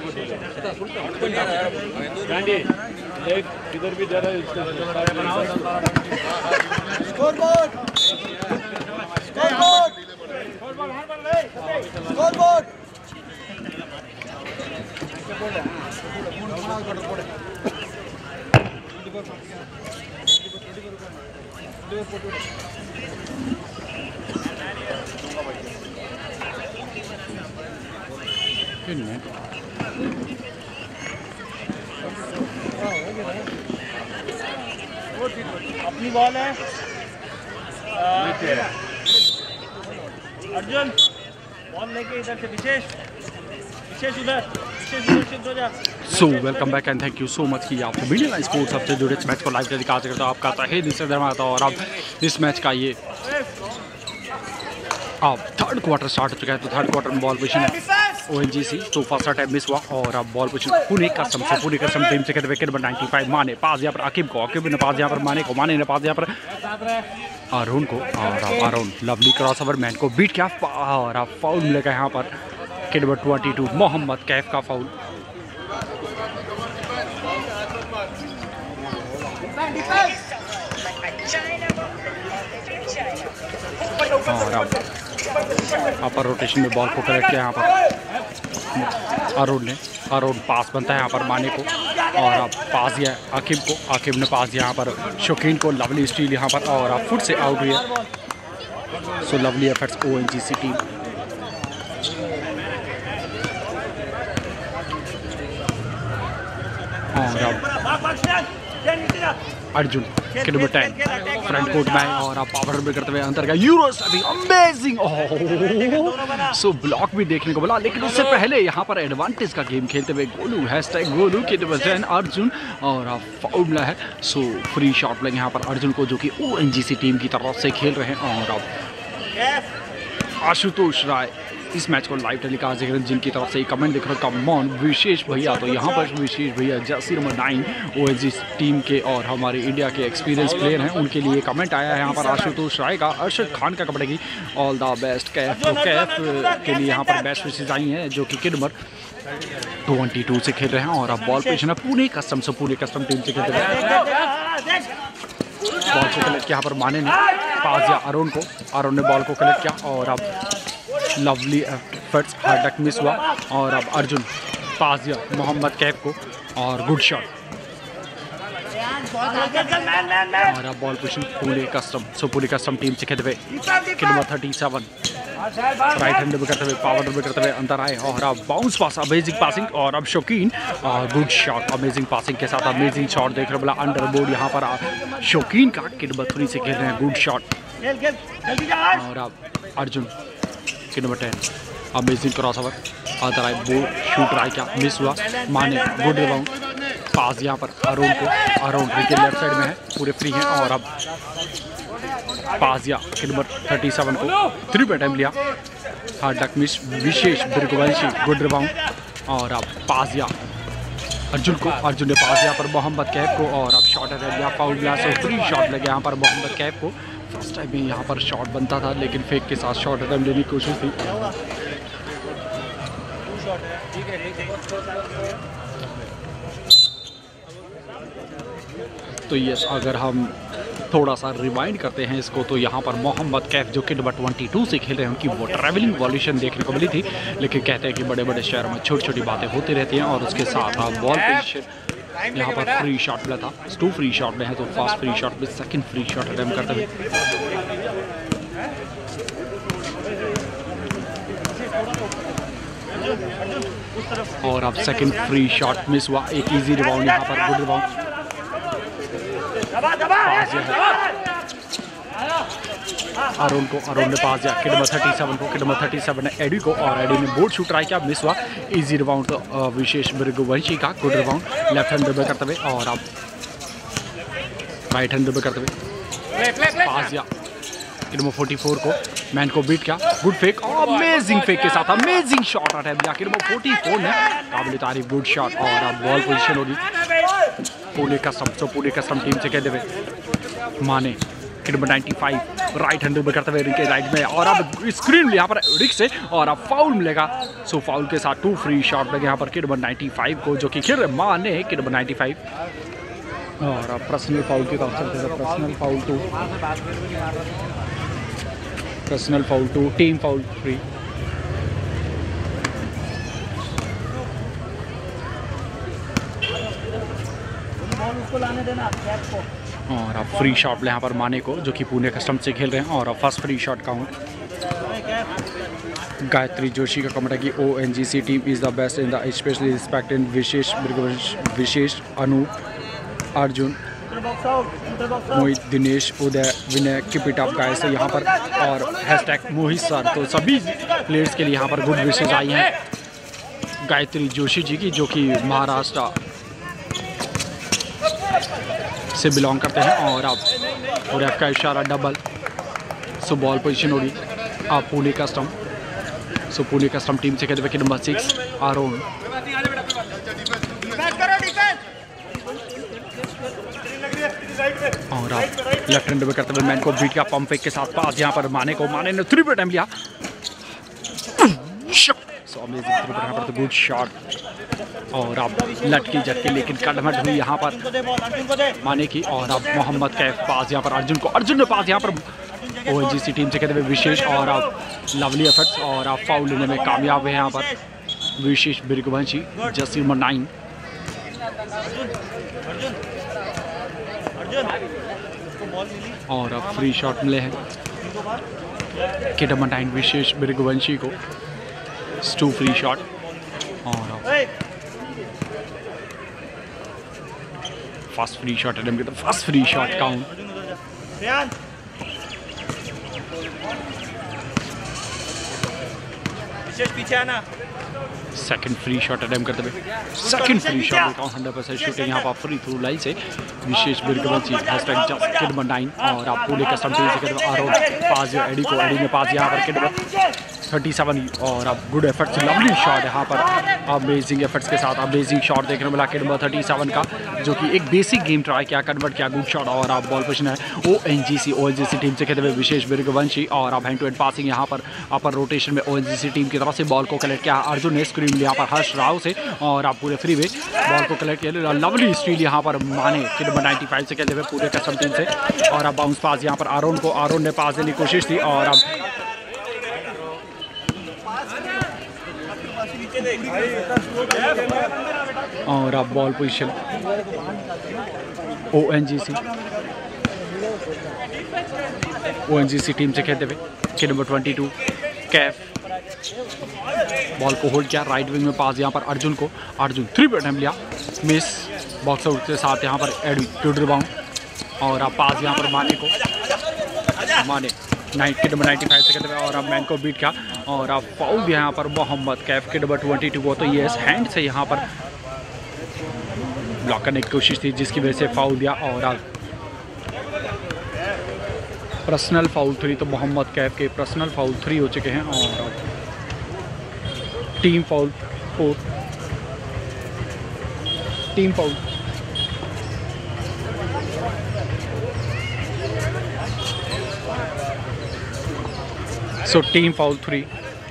गांधी एक इधर भी जा रहा है स्कोरबोर्ड स्कोरबोर्ड स्कोरबोर्ड अपनी बॉल है अर्जुन, बॉल लेके इधर से विशेष उधर शिफ्ट हो जा। So welcome back and thank you so much कि आप मीडिया लाइन स्पोर्ट्स सबसे जुड़े इस मैच को लाइव टेलीकास्ट करते हो। आपका तहे दिल से धन्यवाद। और अब इस मैच का ये अब थर्ड क्वार्टर स्टार्ट हो चुका है। तो थर्ड क्वार्टर में बॉल पोजीशन है ONGC, तो फर्स्ट टाइम मिस हुआ। और अब बॉल पोजीशन पूरी कस्टम टीम से कहते हुए नंबर 95 माने पास यहाँ पर आकिब को, आकिब ने पास यहाँ पर माने को, माने ने पास यहाँ पर अरुण को। और अब Arun lovely cross over man को बीट किया और अब फाउल मिलेगा यहाँ पर किड नंबर 22 मोहम्मद कैफ का फाउल। और अब अपर रोटेशन में बॉल को कलेक्ट किया यहाँ पर अरुण पास बनता है यहाँ पर माने को। और अब पास दिया आकिब को, आकिब ने पास दिया यहाँ पर शौकीन को, लवली स्टील यहाँ पर। और अब फुट से आउट हुई है। So lovely efforts ONGC team. और अब Arjun kit number 10 front court में है। और आप पावर भी करते हुए अंदर का यूरोस अभी अमेजिंग सो ब्लॉक भी देखने को मिला। लेकिन उससे पहले यहाँ पर एडवांटेज का गेम खेलते हुए गोलू #गोलू किड नंबर 10 अर्जुन। और आप फाउल मिला है। सो फ्री शॉट लगे यहाँ पर अर्जुन को, जो कि ONGC टीम की तरफ से खेल रहे हैं। और अब आशुतोष राय इस मैच को लाइव टेलीकास्ट देख रहे हैं, जिनकी तरफ से ही कमेंट देख रहे हो कमॉन विशेष भैया। तो यहाँ पर विशेष भैया जर्सी नंबर 9 ONGC टीम के और हमारे इंडिया के एक्सपीरियंस प्लेयर हैं, उनके लिए कमेंट आया है यहाँ पर आशुतोष राय का। अरशद खान का कपड़े की ऑल द बेस्ट कैफ, तो कैफ के लिए यहाँ पर बेस्ट विशेष आई हैं, जो कि किड नंबर 22 से खेल रहे हैं। और अब बॉल पोजीशन है पूरे कस्टम टीम से खेलते हैं। बॉल को कलेक्ट किया यहाँ पर माने ने पास दिया अरुण को, अरुण ने बॉल को कलेक्ट किया। और अब लवली एफर्ट्स हार्ड टक मिस हुआ। और अब अर्जुन पास दिया मोहम्मद कैफ को और गुड शॉट। और अब बॉल पोजीशन पूरे कस्टम टीम से खेलते हुए किड नंबर 37 राइट हैंड में करते हुए पावर में करते हुए अंदर आए। और अब बाउंस पास अमेजिंग पासिंग। और अब शौकीन गुड शॉट अमेजिंग पासिंग के साथ अमेजिंग शॉट देख रहे बोला अंडर बोर्ड यहाँ पर शौकीन का किड नंबर 3 से खेल रहे हैं गुड शॉट। और अब Arjun kit number 10 amazing cross over अंदर आए, बोर्ड शूट ट्राई किया मिस हुआ। माने गुड रिबाउंड पास यहाँ पर अरुण को, अरुण विकेट लेफ्ट साइड में है पूरे फ्री हैं। और अब पास दिया किड नंबर 37 को, 3 पे टाइम लिया हार्ड टक miss Vishesh Birguvanshi good rebound. और अब पास दिया अर्जुन को, अर्जुन ने पास दिया पर मोहम्मद कैफ को। और अब शॉट अटैक लिया फाउल लिया। सो फ्री शॉट लगे यहाँ पर मोहम्मद कैफ को। फर्स्ट टाइम में यहाँ पर शॉट बनता था, लेकिन फेक के साथ शॉट अटैम्प्ट लेने की कोशिश थी। तो यस, अगर हम थोड़ा सा रिवाइंड करते हैं इसको, तो यहाँ पर मोहम्मद कैफ जो कि नंबर 22 से खेल रहे हैं, उनकी वो ट्रैवलिंग वॉल्यूशन देखने को मिली थी। लेकिन कहते हैं कि बड़े बड़े शहरों में छोटी छोटी बातें होती रहती हैं। और उसके साथ आप बॉल पोजीशन यहाँ पर फ्री शॉट मिला था, 2 फ्री शॉट में है। तो फर्स्ट फ्री शॉट में सेकंड फ्री शॉट अटेम्प्ट करते हुए और अब सेकंड फ्री शॉट मिस हुआ। एक इजी रिबाउंड यहाँ पर गुड रिबाउंड अरुण को, अरुण ने पास दिया किड नंबर 37 को, किड नंबर 37 ने एडी को। और एडी ने बोर्ड शूट ट्राई किया मिस हुआ। इजी रिबाउंड विशेष बिरगुवंशी का good rebound left hand dribble करते हुए। और अब राइट हैंड ड्रिबल करते हुए पास दिया किड नंबर 44 को, मैन को बीट किया गुड फेक, अमेजिंग फेक के साथ अमेजिंग शॉट अटैम्प्ट किया किड नंबर 44 ने, काबिल तारीफ गुड शॉट। और अब बॉल पोजीशन होगी पूरे कस्टम टीम से कहते हुए माने किड नंबर 95 राइट हैंड में करते हुए रिक के राइट में, और अब स्क्रीन यहाँ पर रिक से, और अब फाउल मिलेगा। सो फाउल के साथ 2 फ्री शॉट लगे यहाँ पर किड नंबर 95 को, जो कि खेल माने किड नंबर 95, और अब पर्सनल फाउल की तरफ चलते हैं। Personal foul 2 team foul 3। उसको लाने देना कैप को। और अब फ्री शॉट यहाँ पर माने को, जो कि पुणे कस्टम से खेल रहे हैं, और अब first free shot count. Gayatri Joshi का कमेंट है कि ONGC team is the best in the specially respect in Vishesh Anup Arjun Mohit Dinesh Uday Vinay keep it up guys यहाँ पर, और हैशटैग मोहित सर। तो सभी प्लेयर्स के लिए यहाँ पर गुड विशेष आई हैं गायत्री जोशी जी की, जो कि महाराष्ट्र से बिलोंग करते हैं। और अब रेफ का इशारा डबल। सो बॉल पोजीशन होगी अब Pune custom. So Pune custom team से कहते हुए नंबर 6 आरोन, और आप लेफ्ट हैंड में करते हुए मैन को बीट का पंप फेक के साथ पास यहाँ पर माने को, माने ने 3 पे टाइम लिया। सो अमेजिंग 3 पे यहाँ पर तो गुड शॉट, और अब लटकी झटकी लेकिन कटमट हुई यहाँ पर माने की, और अब मोहम्मद कैफ पास यहाँ पर अर्जुन को, अर्जुन ने पास यहाँ पर ONGC टीम से कहते हुए विशेष, और अब लवली एफर्ट्स, और अब फाउल लेने में कामयाब है यहाँ पर विशेष बिरगवंशी जर्सी नंबर 9। और अब फ्री शॉट मिले हैं किड नंबर 9 विशेष बिरगवंशी को, 2 फ्री शॉट, और फर्स्ट फ्री शॉट अटेम्प्ट किया, फर्स्ट फ्री शॉट काउंट। पीछे आना। सेकंड फ्री शॉट अटेम्प्ट करते हुए, second free shot count 100% shooting यहाँ पर फ्री थ्रू लाइन से Vishesh Birgavanshi hashtag just kit number 9, और आप पूरे कस्टम टीम से कहते हुए आरोन पास एडी को, एडी में पास यहाँ पर किड नंबर 37, और अब गुड एफर्ट्स लवली शॉट यहाँ पर अमेजिंग एफर्ट्स के साथ अमेजिंग शॉट देखने को मिला किड नंबर 37 का, जो कि एक बेसिक गेम ट्राई किया, कन्वर्ट किया, गुड शॉट। और आप बॉल पोजीशन है ONGC टीम से कहते हुए विशेष बिरगवंशी, और आप हैंड टू हैंड पासिंग यहाँ पर अपर रोटेशन में ONGC टीम की तरफ से बॉल को कलेक्ट किया अर्जुन ने, स्क्रीन यहाँ पर हर्ष राव से, और आप पूरे फ्री वे बॉल को कलेक्ट किया, लवली स्टील यहाँ पर माने किड नंबर 95 से कहते हुए पूरे कस्टम टीम से, और अब बाउंस पास यहाँ पर आरोन को, आरोन ने पास देने की कोशिश थी, और अब बॉल पोजीशन ONGC टीम से खेलते हुए किड नंबर 22 कैफ बॉल को होल्ड किया, राइट विंग में पास यहाँ पर अर्जुन को, अर्जुन 3 पे अटेम्प्ट लिया, मिस, बॉक्स आउट के साथ यहाँ पर एडी गुड रिबाउंड, और अब पास यहाँ पर माने को, माने किड नंबर 95 से खेलते हुए, और अब मैन को बीट किया, और अब फाउल भी यहाँ पर मोहम्मद कैफ किड नंबर 22 को, तो ये हैंड से यहाँ पर ब्लॉक करने की कोशिश थी, जिसकी वजह से फाउल दिया, और अब पर्सनल फाउल 3, तो मोहम्मद कैफ के पर्सनल फाउल 3 हो चुके हैं, और अब team foul 4, team foul so team foul 3।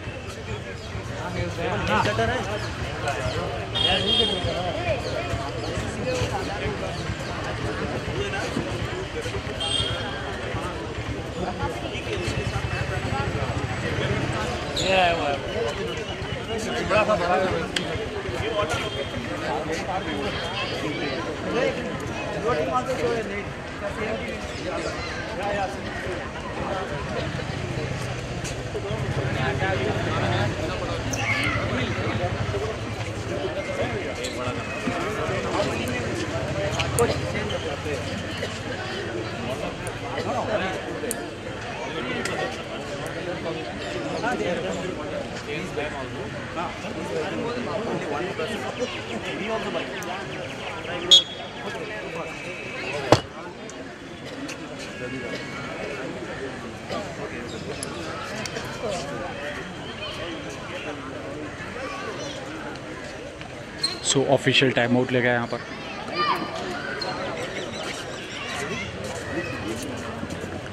So official time out ले गया यहाँ पर।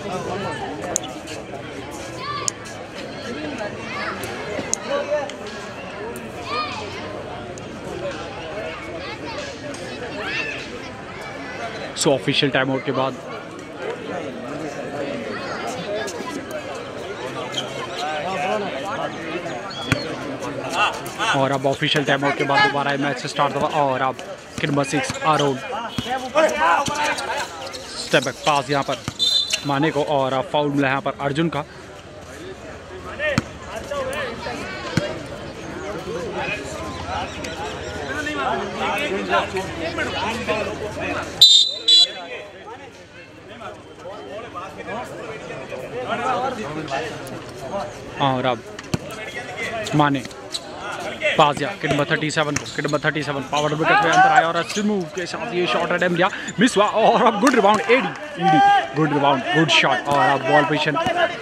सो ऑफिशियल टाइम आउट के बाद और अब ऑफिशियल टाइम आउट के बाद दोबारा मैच स्टार्ट हुआ और अब number 6 Aaron step back pass यहाँ पर माने को और अब फाउल मिला यहाँ पर अर्जुन का। और अब माने पास या किड नंबर 37 को किड नंबर 37 पावर विकेट में अंदर आया और अच्छे मूव के साथ ये शॉट अटेम्प्ट लिया, मिस हुआ और अब good rebound Eddie good rebound good shot और अब बॉल पोजीशन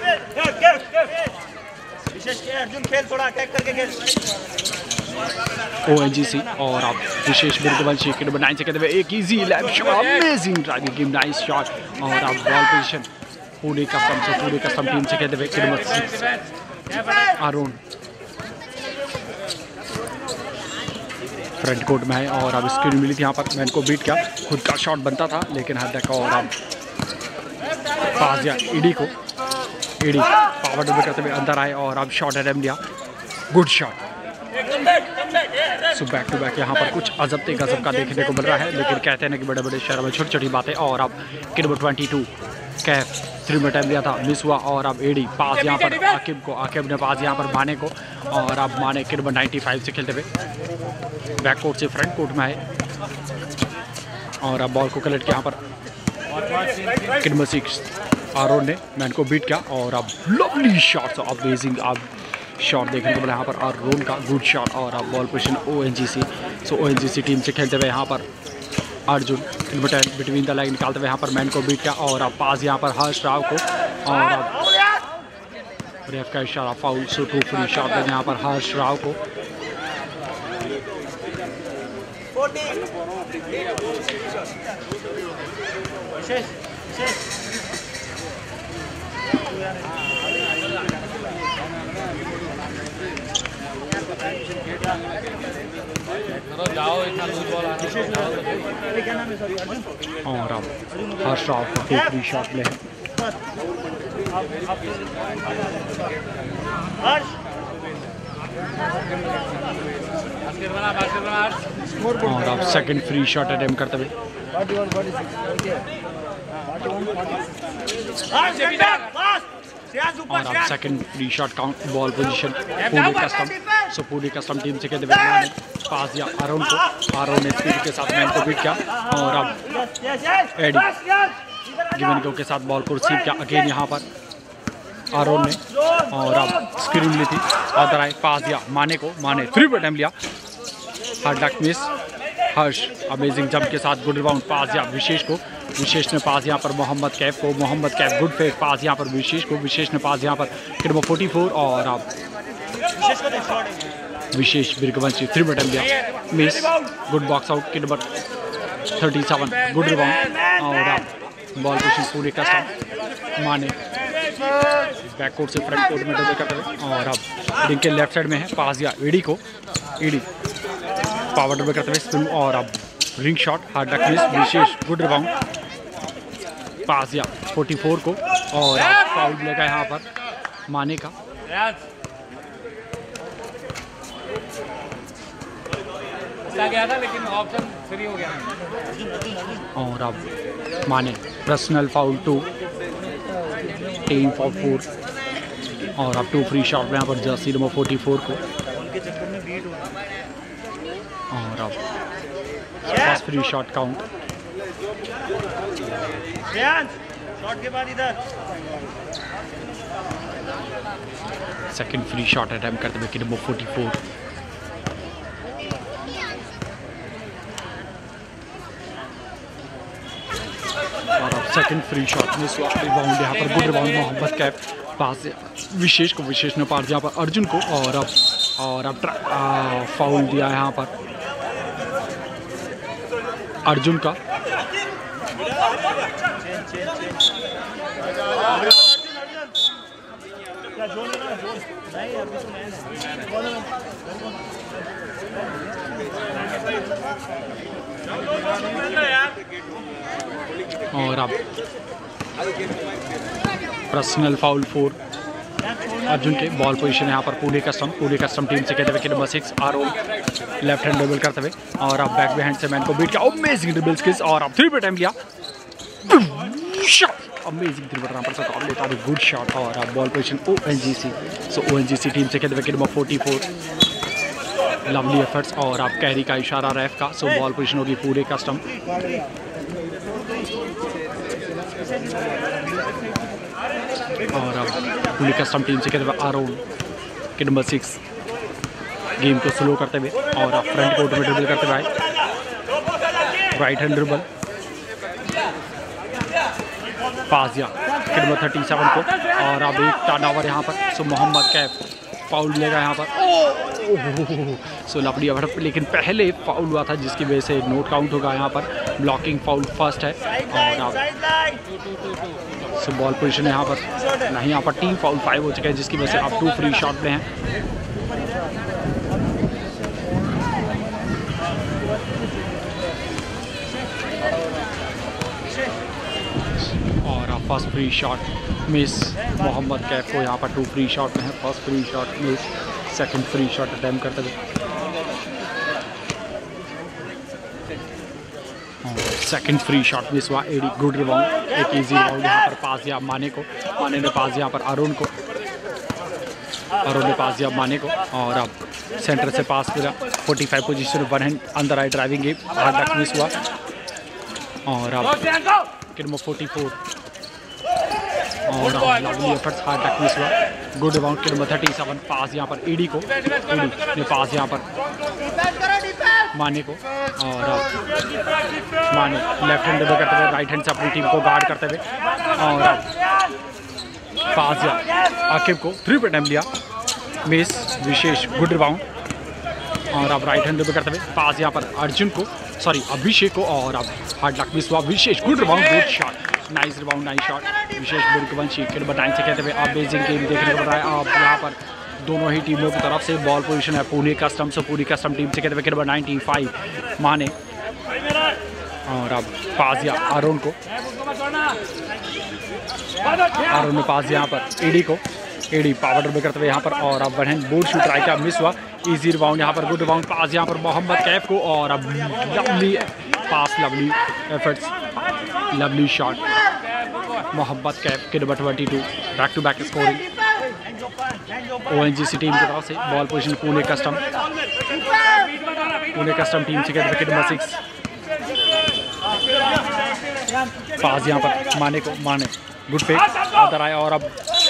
अर्जुन खेल थोड़ा अटैक करके खेल। ONGC और अब विशेष बिरगवंशी किड नंबर 9 से कहते हुए एक easy lap shot amazing driving game nice shot और अब बॉल पोजीशन पूरे कस्टम टीम से कहते हुए kit number 6 Aaron front court में है और अब स्क्रीन मिली थी यहाँ पर मैन को बीट किया, खुद का शॉट बनता था लेकिन हद तक और अब पास गया ईडी पावर डबल करते हुए अंदर आए और अब शॉट अटेम्प्ट लिया, good shot. So back to back यहाँ पर कुछ अजब ते गजब का देखने को मिल रहा है, लेकिन कहते हैं ना कि बड़े बड़े शहरों में छोटी छोटी बातें। और अब किड नंबर 22 कैफ 3 में टाइम लिया था, मिस हुआ और अब एडी पास यहाँ पर आकिब ने पास यहाँ पर माने को और अब माने किड नंबर 95 से खेलते हुए बैक कोर्ट से फ्रंट कोर्ट में आए और अब बॉल को कलेक्ट किया यहाँ पर किड नंबर 6 आरोन ने मैन को बीट किया और अब लवली शॉट अमेजिंग अब शॉट देखने को मिला यहाँ पर आरोन का, गुड शॉट। और अब ball position ONGC so ONGC team से खेलते हुए यहाँ पर अर्जुन बिटवीन द लाइन निकालते हुए यहाँ पर मैन को बीट किया और अब पास यहाँ पर हर्ष राव को और अब रेफ का इशारा फाउल सो 2 फ्री शॉट देने यहाँ पर हर्ष राव को। जाओ इतना दूर बॉल और अब हर्ष राव को 2 फ्री शॉट ले और अब सेकंड फ्री शॉट अटेम्प्ट करते हुए और अब second free shot count ball position पूरी कस्टम टीम से कहते हुए पास दिया आरोन को, आरोन ने स्पीड के साथ मैन को बीट किया और अब एडी गिवन के साथ बॉल को रिसीव किया अगेन यहाँ पर आरोन ने और अब स्क्रीन ली थी और आए पास दिया माने को, माने 3 पे टाइम लिया, hard luck miss, Harsh amazing jump के साथ गुड रिबाउंड पास दिया विशेष को, विशेष ने पास यहाँ पर मोहम्मद कैफ को, Mohammad Kaif good fake pass यहाँ पर विशेष को, विशेष ने पास यहाँ पर किड नंबर 44 और अब विशेष बिरगवंशी 3 बटन दिया miss, good box out kit number 37 good rebound और अब बॉल पोजीशन पूरी कस्टम माने बैक कोर्ट से फ्रंट कोर्ट में डबल करते हुए और अब रिंग के लेफ्ट साइड में है पास दिया ईडी को, ईडी पावर डबल करते हुए स्पिन और अब ring shot hard luck miss, Vishesh good rebound pass दिया 44 को और अब फाउल लगा यहाँ पर माने का गया था लेकिन ऑप्शन फ्री हो गया और अब माने पर्सनल फाउल 2 टीम फॉर 4 और अब 2 फ्री शॉट में यहाँ पर जर्सी नंबर 44 को और अब first free shot count shot के बाद इधर सेकंड फ्री शॉट अटेम्प्ट करते हुए नंबर 44 और अब सेकंड फ्री शॉट में रिबाउंड यहाँ पर good rebound Mohammad Kaif pass Vishesh को, विशेष ने पास यहाँ पर अर्जुन को और अब फाउल दिया यहाँ पर अर्जुन का क्या जोड़ लेना जोड़ नहीं अभी तो मैं और अब पर्सनल फाउल 4 अर्जुन के बॉल पोजीशन यहाँ पर पूरे कस्टम टीम से कहते हुए कि number 6 Aaron left hand dribble करते हुए और अब बैक हैंड से मैन को बीट किया, अमेजिंग ड्रिबल स्किल्स और अब 3 पे टाइम लिया, अमेजिंग ड्रिबल यहाँ पर से काबिल लेता है, गुड शॉट और अब ball position ONGC। So ONGC team से कहते हुए कि नंबर 44 लवली एफर्ट्स और अब कैरी का इशारा रेफ का। सो बॉल पोजीशन होगी पूरे कस्टम और अब पूरी कस्टम टीम से कहते हुए आरोन के नंबर 6 गेम को स्लो करते हुए और अब फ्रंट कोर्ट में ड्रिबल करते हुए राइट हैंड ड्रिबल फाजिया के नंबर 37 को और अब एक टर्नओवर यहाँ पर। सो मोहम्मद कैफ फाउल लेगा यहाँ पर, सो लवली एफर्ट, लेकिन पहले फाउल हुआ था जिसकी वजह से नोट काउंट होगा यहाँ पर, ब्लॉकिंग फाउल फर्स्ट है और अब सो बॉल पोजीशन यहाँ पर नहीं, यहाँ पर टीम फाउल 5 हो चुके हैं जिसकी वजह से आप 2 फ्री शॉट में हैं। और अब first free shot miss, Mohammad Kaif को यहाँ पर 2 फ्री शॉट में है, first free shot miss, second free shot attempt करते हुए सेकंड फ्री शॉट मिस हुआ, एडी गुड रिबाउंड, एक इजी रिबाउंड यहाँ पर पास दिया माने को, माने ने पास दिया यहाँ पर अरुण को, अरुण ने पास दिया माने को और अब सेंटर से पास किया 45 पोजीशन, वन हैंड अंदर आई driving game, hard luck miss हुआ और अब नंबर 44 और lovely efforts, hard luck miss हुआ, गुड रिबाउंड के नंबर 37 पास यहाँ पर एडी को, एडी ने पास यहाँ पर माने को और अब माने लेफ्ट हैंड ड्रिबल करते हुए राइट हैंड से अपनी टीम को गार्ड करते हुए और अब पास या आकिब को 3 पे टाइम लिया, मिस, विशेष गुड रिबाउंड और अब राइट हैंड ड्रिबल करते हुए पास यहाँ पर अर्जुन को, सॉरी अभिषेक को और अब हार्ड लक मिस हुआ, Vishesh good rebound, good shot, nice rebound, nice shot, Vishesh Bhriguvanshi के नंबर 9 से कहते हुए अमेजिंग गेम देखने को बताया। अब यहाँ पर दोनों ही टीमों की तरफ से बॉल पोजीशन है पूरी कस्टम, से पूरी कस्टम टीम से कहते हुए नंबर 95 माने और अब पास दिया अरुण को, अरुण ने पास दिया यहाँ पर एडी को, एडी पावर ड्रिबल करते हुए यहाँ पर और अब one hand board shoot try किया, मिस हुआ, इजी रिबाउंड यहाँ पर, गुड रिबाउंड, पास यहाँ पर मोहम्मद कैफ को और अब lovely pass, lovely efforts, lovely shot, Mohammad Kaif के number 22 back to back scoring. ONGC team की तरफ से ball position Pune custom team से कहते हुए नंबर 6 पास यहाँ पर माने को, माने गुड पे अंदर आया और अब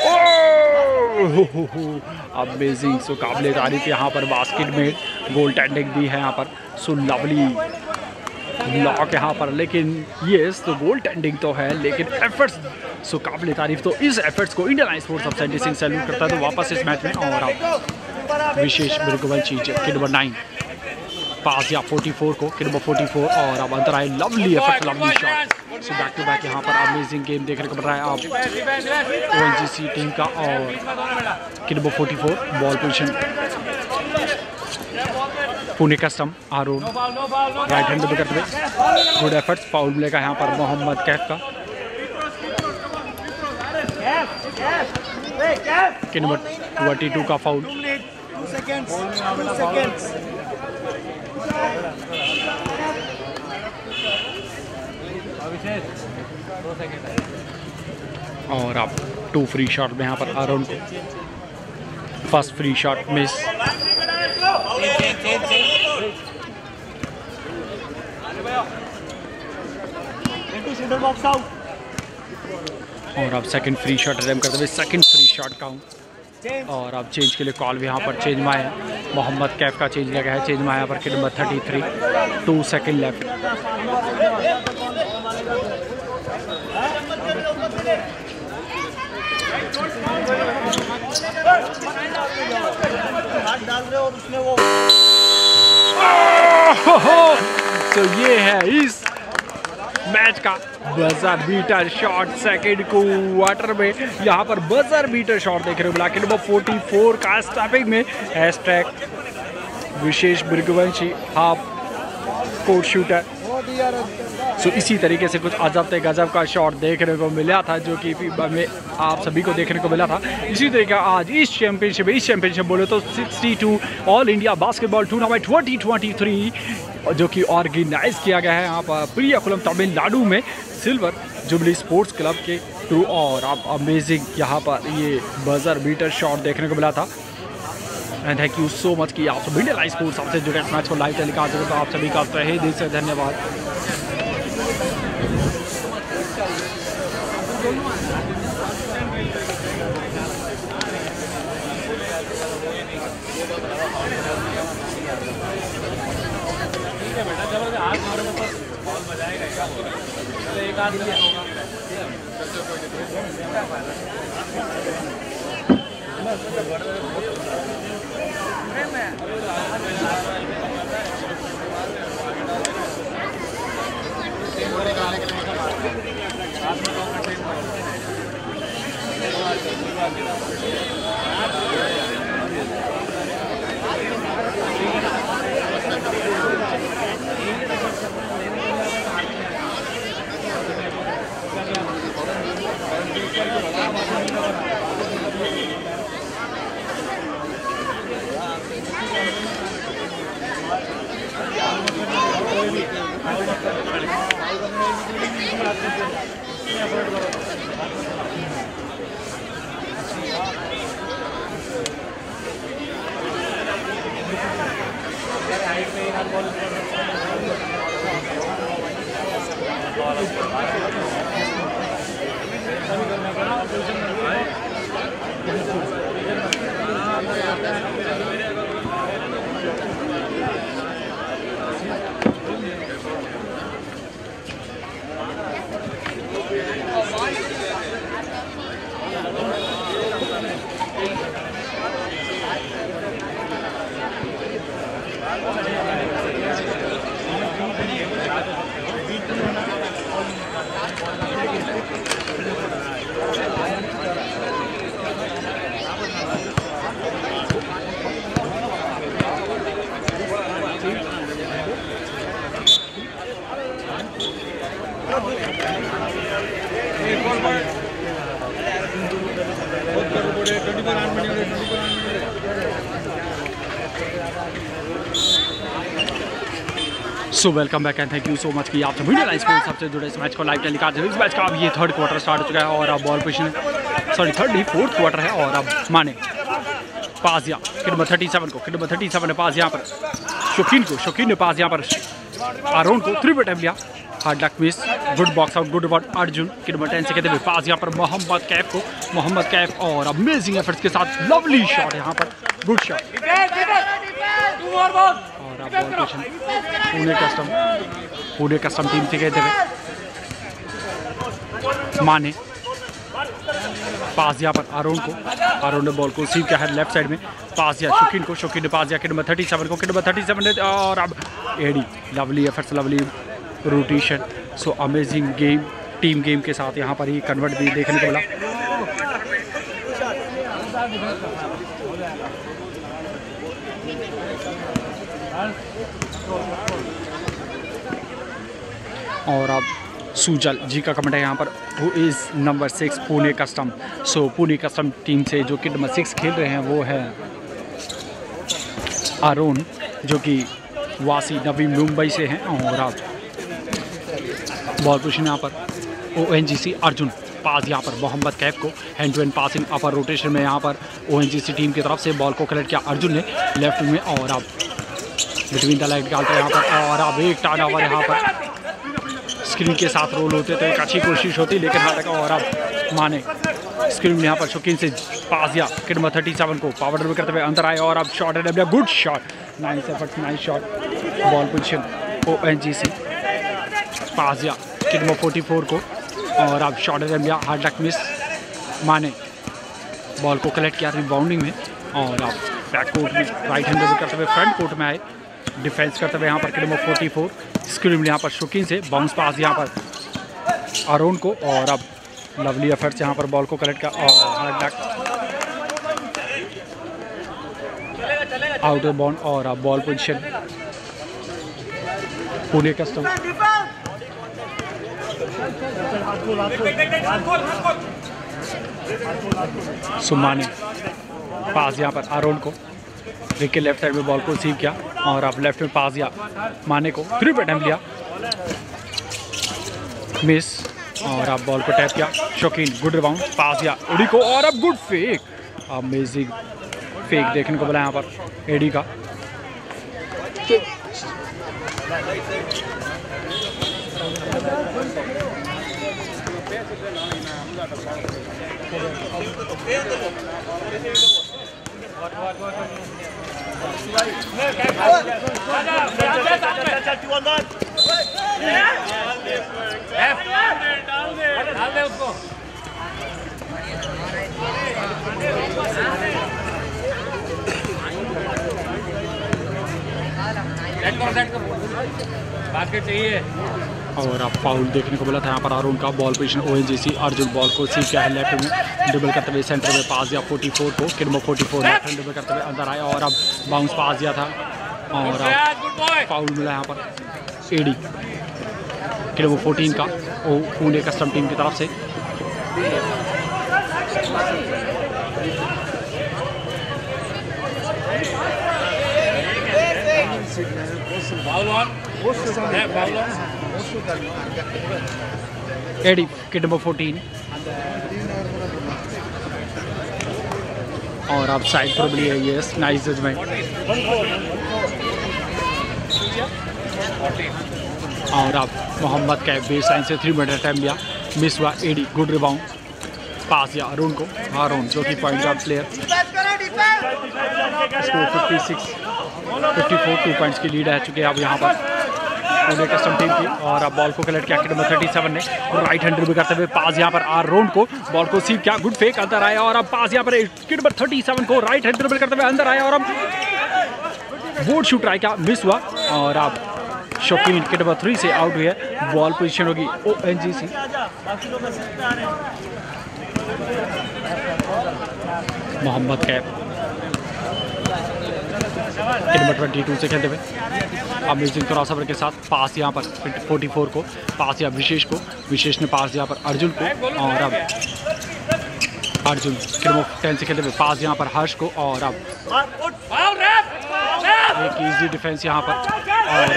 अमेजिंग, सो काबिले तारीफ यहाँ पर बास्केट में गोल टेंडिंग दी है यहाँ पर, सो लवली ब्लॉक यहाँ पर, लेकिन ये तो गोल टेंडिंग तो है लेकिन एफर्ट्स, सो काबिले तारीफ, तो इस एफर्ट्स को इंडियन स्पोर्ट्स ऑफ सेंटी सिंह सैल्यूट करता है। तो वापस इस मैच में और अब विशेष बिरकुवंशी के नंबर 9 पास या 44 को, के नंबर 44 और अब अंदर आए, lovely effort, lovely shot, so back to back यहाँ पर अमेजिंग गेम देखने को मिल रहा है अब ONGC टीम का और के number 44 ball position Pune custom Aaron right hand dribble करते हुए, गुड एफर्ट्स, फाउल मिलेगा यहाँ पर मोहम्मद कैफ का के नंबर 22 का फाउल, और अब 2 फ्री शॉट में यहाँ पर आरोन को, फर्स्ट फ्री शॉट मिस, और अब सेकंड फ्री शॉट अटेम्प्ट करते हुए सेकंड फ्री शॉट काउंट और अब चेंज के लिए कॉल भी यहाँ पर चेंज में आया, मोहम्मद कैफ का चेंज लगा है, चेंज में आया पर के नंबर 33 2 सेकंड लेफ्ट। तो ये है इस मैच का buzzer beater shot second quarter में यहाँ पर बजर बीटर शॉट देख रहे हो ब्लैक नंबर 44 का स्टैपिंग में Vishesh Bhriguvanshi half court shooter. So इसी तरीके से कुछ अजब ते गजब का शॉट देखने को मिला था जो कि में आप सभी को देखने को मिला था। इसी तरीके आज इस चैंपियनशिप बोले तो 62 ऑल इंडिया बास्केटबॉल टूर्नामेंट 2023 जो कि ऑर्गेनाइज किया गया है यहाँ पर प्रियाकुलम तमिलनाडु में सिल्वर जुबली स्पोर्ट्स क्लब के थ्रू। और आप अमेजिंग यहाँ पर ये बजर बीटर शॉट देखने को मिला था। And thank you so much कि आप सभी ने लाइव स्पोर्ट्स आपसे जुड़े इस मैच को लाइव टेलीकास्ट करें, तो आप सभी का तहे दिल से धन्यवाद। एक आदमी होगा so welcome back and thank you so much कि आप सभी ने लाइव स्पोर्ट्स सबसे जुड़े इस मैच को लाइव टेलीकास्ट। इस मैच का अब ये थर्ड क्वार्टर स्टार्ट हो चुका है और अब बॉल पोजीशन फोर्थ क्वार्टर है और अब माने पास या किड नंबर 37 को, किड नंबर 37 ने पास यहाँ पर शौकीन ने पास यहाँ पर आरोन को 3 बट लिया, hard luck miss, good box out, good about Arjun, kit number 10 से कहते हुए पास यहाँ पर मोहम्मद कैफ और अमेजिंग एफर्ट्स के साथ लवली शॉट यहाँ पर, गुड शॉट। और अब ball position Pune custom team से कहते हुए माने पास यहाँ पर आरोन ने बॉल को सीव किया है लेफ्ट साइड में, पास या शौकीन ने पास या किड नंबर 37 को, किड नंबर 37 ने और अब Adi lovely efforts, lovely rotation. So amazing game, team game के साथ यहाँ पर ही कन्वर्ट भी देखने को मिला। और अब सुजल जी का कमेंट है यहाँ पर, who is number 6 Pune custom. So Pune custom team से जो कि नंबर 6 खेल रहे हैं वो है आरोन जो कि वासी नवी मुंबई से हैं। और अब बॉल पोजीशन यहाँ पर ONGC अर्जुन, पास यहाँ पर मोहम्मद कैफ को, hand to hand passing upper rotation में यहाँ पर ONGC टीम की तरफ से बॉल को कलेक्ट किया अर्जुन ने लेफ्ट में। और अब बिटवीन द लाइट डालते हैं यहाँ पर और अब एक टर्न ओवर यहाँ पर स्क्रीन के साथ रोल होते तो एक अच्छी कोशिश होती लेकिन हाथ लगा। और अब माने स्क्रीन यहाँ पर शौकीन से पास या किड नंबर 37 को पावर ड्राइव करते हुए अंदर आए और अब शॉट है, good shot, nice efforts, nice shot. Ball position ONGC pass या किड नंबर 44 को और अब शॉट है, hard luck miss, Mane ball को कलेक्ट किया रिबाउंडिंग में और अब बैक कोर्ट में राइट हैंड ड्राइव करते हुए फ्रंट कोर्ट में आए डिफेंस करते हुए यहाँ पर किड नंबर 44 स्क्रीन यहाँ पर शौकीन से बाउंस पास यहाँ पर अरुण को और अब लवली एफर्ट्स यहाँ पर बॉल को कलेक्ट किया और hard luck out of bound और अब बॉल पोजीशन पुणे कस्टम। सुमाने पास यहाँ पर अरुण को विकेट लेफ्ट साइड में बॉल को रिसीव किया और अब लेफ्ट में पास दिया माने को 3 पे अटेम्प्ट लिया मिस और अब बॉल को टैप किया शौकीन गुड रिबाउंड पास दिया एडी को और अब गुड फेक अमेजिंग फेक देखने को मिला यहाँ पर एडी का। डाल दे उसको। बास्केट चाहिए और अब फाउल देखने को मिला था यहाँ पर अरुण का। Ball position ONGC Arjun ball को सीव किया है लेफ्ट में ड्रिबल करते हुए सेंटर में पास दिया 44 को किडमो 44 लेफ्ट हैंड ड्रिबल करते हुए अंदर आया और अब बाउंस पास दिया था और अब फाउल मिला यहाँ पर एडी किडमो 14 का पुणे कस्टम टीम की तरफ से। एडी किड नंबर 14 और अब साइड प्रॉब्ली है यस नाइस जजमेंट और अब मोहम्मद का बेस लाइन से 3 मिनट टाइम लिया मिस हुआ एडी गुड रिबाउंड पास या अरुण को अरुण जो कि point guard player score 54 2 points की लीड है चुके हैं अब यहाँ पर पुणे कस्टम टीम की। और अब बॉल को कलेक्ट किया किड नंबर 37 ने राइट हैंड ड्रिबल करते हुए पास यहाँ पर अरुण को बॉल को सीव किया गुड फेक अंदर आया और अब पास यहाँ पर किड नंबर 37 को राइट हैंड ड्रिबल करते हुए अंदर आया और अब बोर्ड शूट ट्राई किया मिस हुआ और अब शौकीन किड नंबर 3 से आउट हुई है। बॉल पोजीशन होगी ओएनजीसी। मोहम्मद कैफ नंबर 22 से खेलते हुए अमेजिंग क्रॉसओवर के साथ पास यहाँ पर 44 को पास या विशेष को विशेष ने पास यहाँ पर अर्जुन को और अब अर्जुन किडमो 10 से खेलते हुए पास यहाँ पर हर्ष को और अब एक इजी डिफेंस यहाँ पर और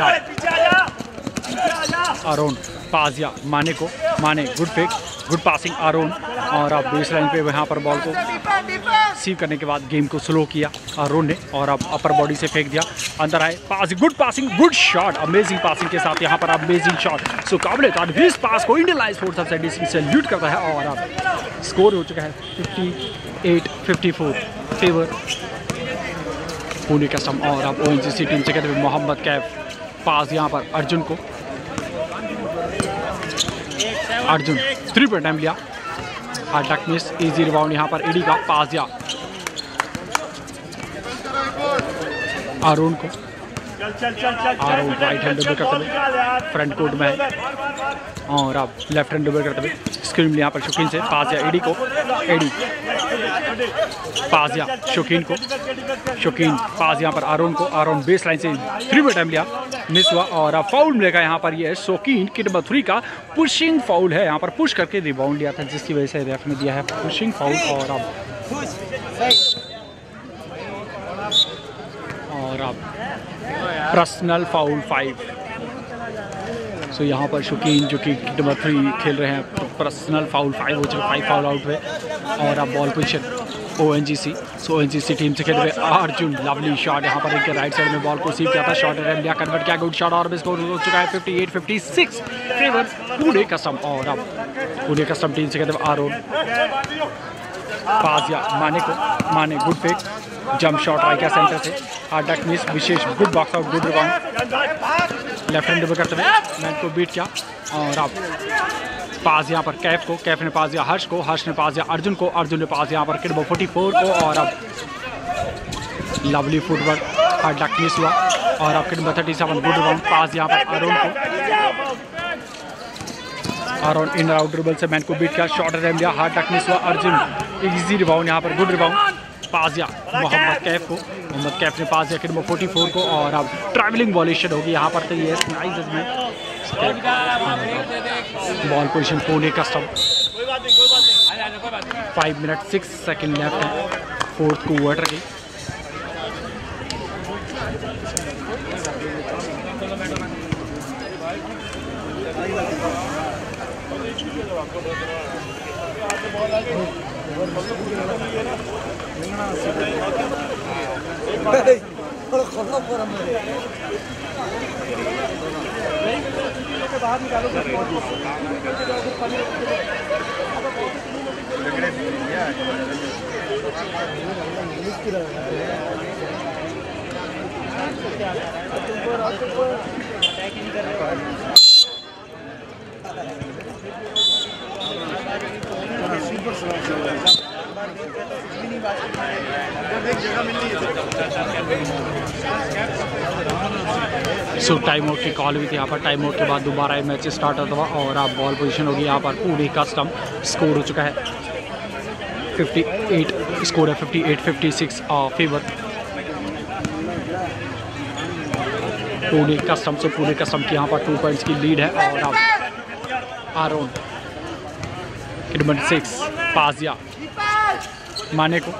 अरुण पास या माने को Mane good fake good passing Arun और अब बेस लाइन पे यहाँ पर बॉल को सीव करने के बाद गेम को स्लो किया अरुण ने और अब अपर बॉडी से फेंक दिया अंदर आए pass good passing good shot amazing passing के साथ यहाँ पर अमेजिंग शॉट सो काबिल तारीफ इस पास को Indian lines sports of salute करता है और अब स्कोर हो चुका है 58-54 फेवर पुणे कस्टम। और अब ओएनजीसी टीम से कहते हुए मोहम्मद कैफ पास यहाँ पर अर्जुन को अर्जुन 3 पे टाइम लिया hard luck miss easy rebound यहाँ पर एडी का पास दिया अरुण को अरुण राइट हैंड ड्रिबल करते हुए फ्रंट कोर्ट में है और अब लेफ्ट हैंड ड्रिबल करते हुए स्क्रीन यहाँ पर शौकीन से पास दिया एडी को एडी पास दिया शौकीन को शौकीन पास यहाँ पर अरुण को अरुण बेस लाइन से 3 पे टाइम लिया मिस हुआ और अब फाउल मिलेगा यहाँ पर ये शौकीन किड नंबर 3 का पुशिंग फाउल है यहाँ पर पुश करके रिबाउंड लिया था जिसकी वजह से रेफ ने दिया है पुशिंग फाउल और अब पर्सनल फाउल 5 सो यहाँ पर शौकीन जो कि किड नंबर 3 खेल रहे हैं पर्सनल फाउल 5 हो चुके 5 फाउल आउट हुए और अब ball position ONGC so ONGC team से खेल रहे अर्जुन लवली शॉट यहाँ पर इनके राइट साइड में बॉल को सीव किया था शॉट लिया कन्वर्ट किया गुड शॉट और स्कोर हो चुका है 58-56 फेवर पुणे कस्टम। और अब पुणे कस्टम टीम से कहते हुए अरुण पास या माने को Mane good fake jump shot try किया सेंटर से hard luck miss Vishesh good box out good rebound left hand dribble करते हुए मैन को बीट किया और अब पास यहाँ पर कैफ ने पास दिया हर्ष ने पास दिया अर्जुन ने पास यहाँ पर किड नंबर 44 को और अब lovely footwork hard luck miss हुआ और अब kit number 37 good rebound pass यहाँ पर अरुण को आरोन इन आउट ड्रिबल से मैन को बीट किया, शॉट अटेम्प्ट दिया, हार्ड टक मिस हुआ, अर्जुन इजी रिबाउंड यहाँ पर, गुड रिबाउंड, पास दिया मोहम्मद कैफ को, मोहम्मद कैफ ने पास दिया कि नंबर 44 को और अब ट्रैवलिंग वॉल्यूशन होगी यहाँ पर। तो ये नाइस में ball position Pune custom, 5 minute 6 second left है फोर्थ क्वार्टर की। सो टाइम आउट की कॉल हुई थी यहाँ पर। टाइम आउट के बाद दोबारा ये मैच स्टार्ट होता हुआ और अब बॉल पोजीशन होगी यहाँ पर पुणे कस्टम। स्कोर हो चुका है 58, स्कोर है 58-56 फेवर पुणे कस्टम। से पुणे कस्टम की यहाँ पर 2 पॉइंट्स की लीड है और अब आरोन नंबर 6 पास दिया माने को,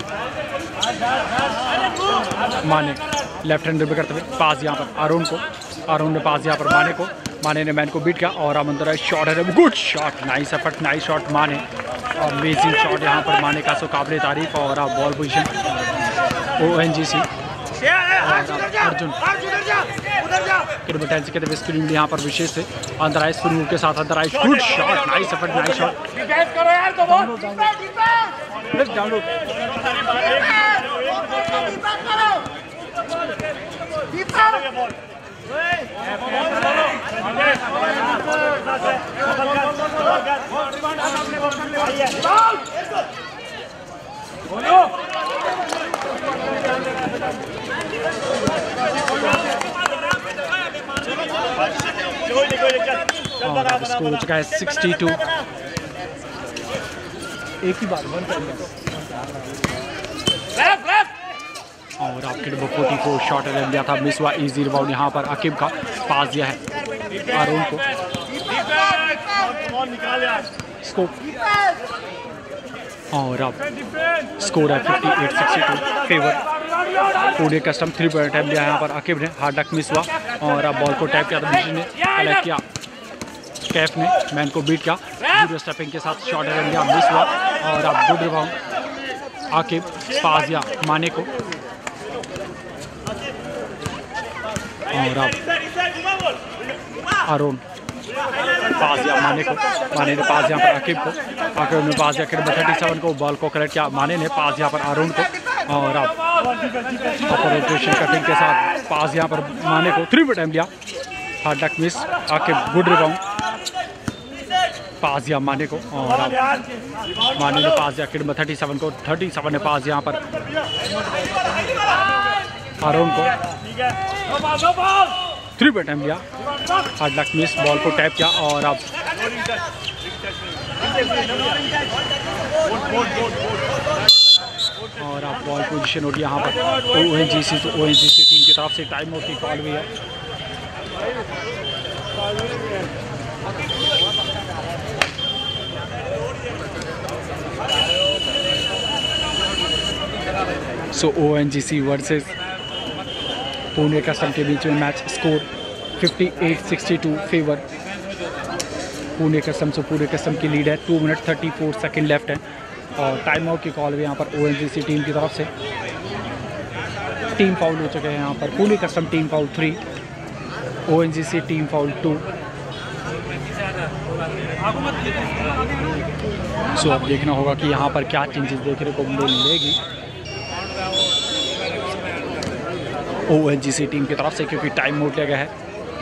माने लेफ्ट हैंड पे करते हुए पास यहाँ पर आरोन को, आरोन ने पास यहाँ पर माने को, माने ने मैन को बीट किया और अब अंदर है शॉट है, good shot, nice effort, nice shot Mane, amazing shot यहाँ पर माने का, सो काबिल तारीफ। और अब बॉल पोजीशन ONGC अर्जुन किलोमीटर के स्क्रीन यहाँ पर विशेष से अंदर आए, स्क्रीन के साथ अंदर आए, good shot, nice effort, nice shot, डाउनलोड स्कोर हो चुका है 62। एक ही बार और आपके नंबर 44 शॉट अटेम्प्ट दिया था, मिस हुआ, इजी रिबाउंड यहाँ पर अकीब का, पास दिया है आरोन को, स्कोप और अब स्कोर है 58-62 favour Pune custom. 3 point attempt दिया यहाँ पर अकीब ने, हार्ड डक मिस हुआ और अब बॉल को टैप किया था, मिशन ने कलेक्ट किया, कैफ ने मैन को बीट किया, जीरो स्टेपिंग के साथ शॉट अटेम्प्ट दिया, मिस हुआ और अब गुड रिबाउंड अकीब, पास दिया माने को और अब आरोन पास दिया माने को, माने ने पास यहाँ पर अकीब को, अकीब ने पास दिया नंबर 37 को, बॉल को कलेक्ट किया, माने ने पास यहाँ पर आरोन को और अब ऑपरेशन कटिंग के साथ पास यहाँ पर माने को, 3 अटेम्प्ट दिया, hard luck miss, Aqib good rebound, pass दिया माने को और अब माने ने पास दिया नंबर 37 को, 37 ने पास यहाँ पर आरोन को, 3 अटेम्प्ट दिया, हार्ड डक मिस, बॉल को टैप किया और अब बॉल पोजीशन होगी यहाँ पर ONGC। तो ONGC टीम की तरफ से टाइम आउट की कॉल हुई है। So ONGC versus Pune custom के बीच में match, score 58-62 favour Pune custom. से पुणे कस्टम की लीड है, 2 मिनट 34 सेकंड लेफ्ट है और टाइम आउट की कॉल भी यहाँ पर ONGC टीम की तरफ से। टीम फाउल हो चुके हैं यहाँ पर, Pune custom team foul 3, ONGC team foul 2। So अब देखना होगा कि यहाँ पर क्या चेंजेस देखने को मिलेगी ONGC टीम की तरफ से, क्योंकि टाइम आउट लिया गया है।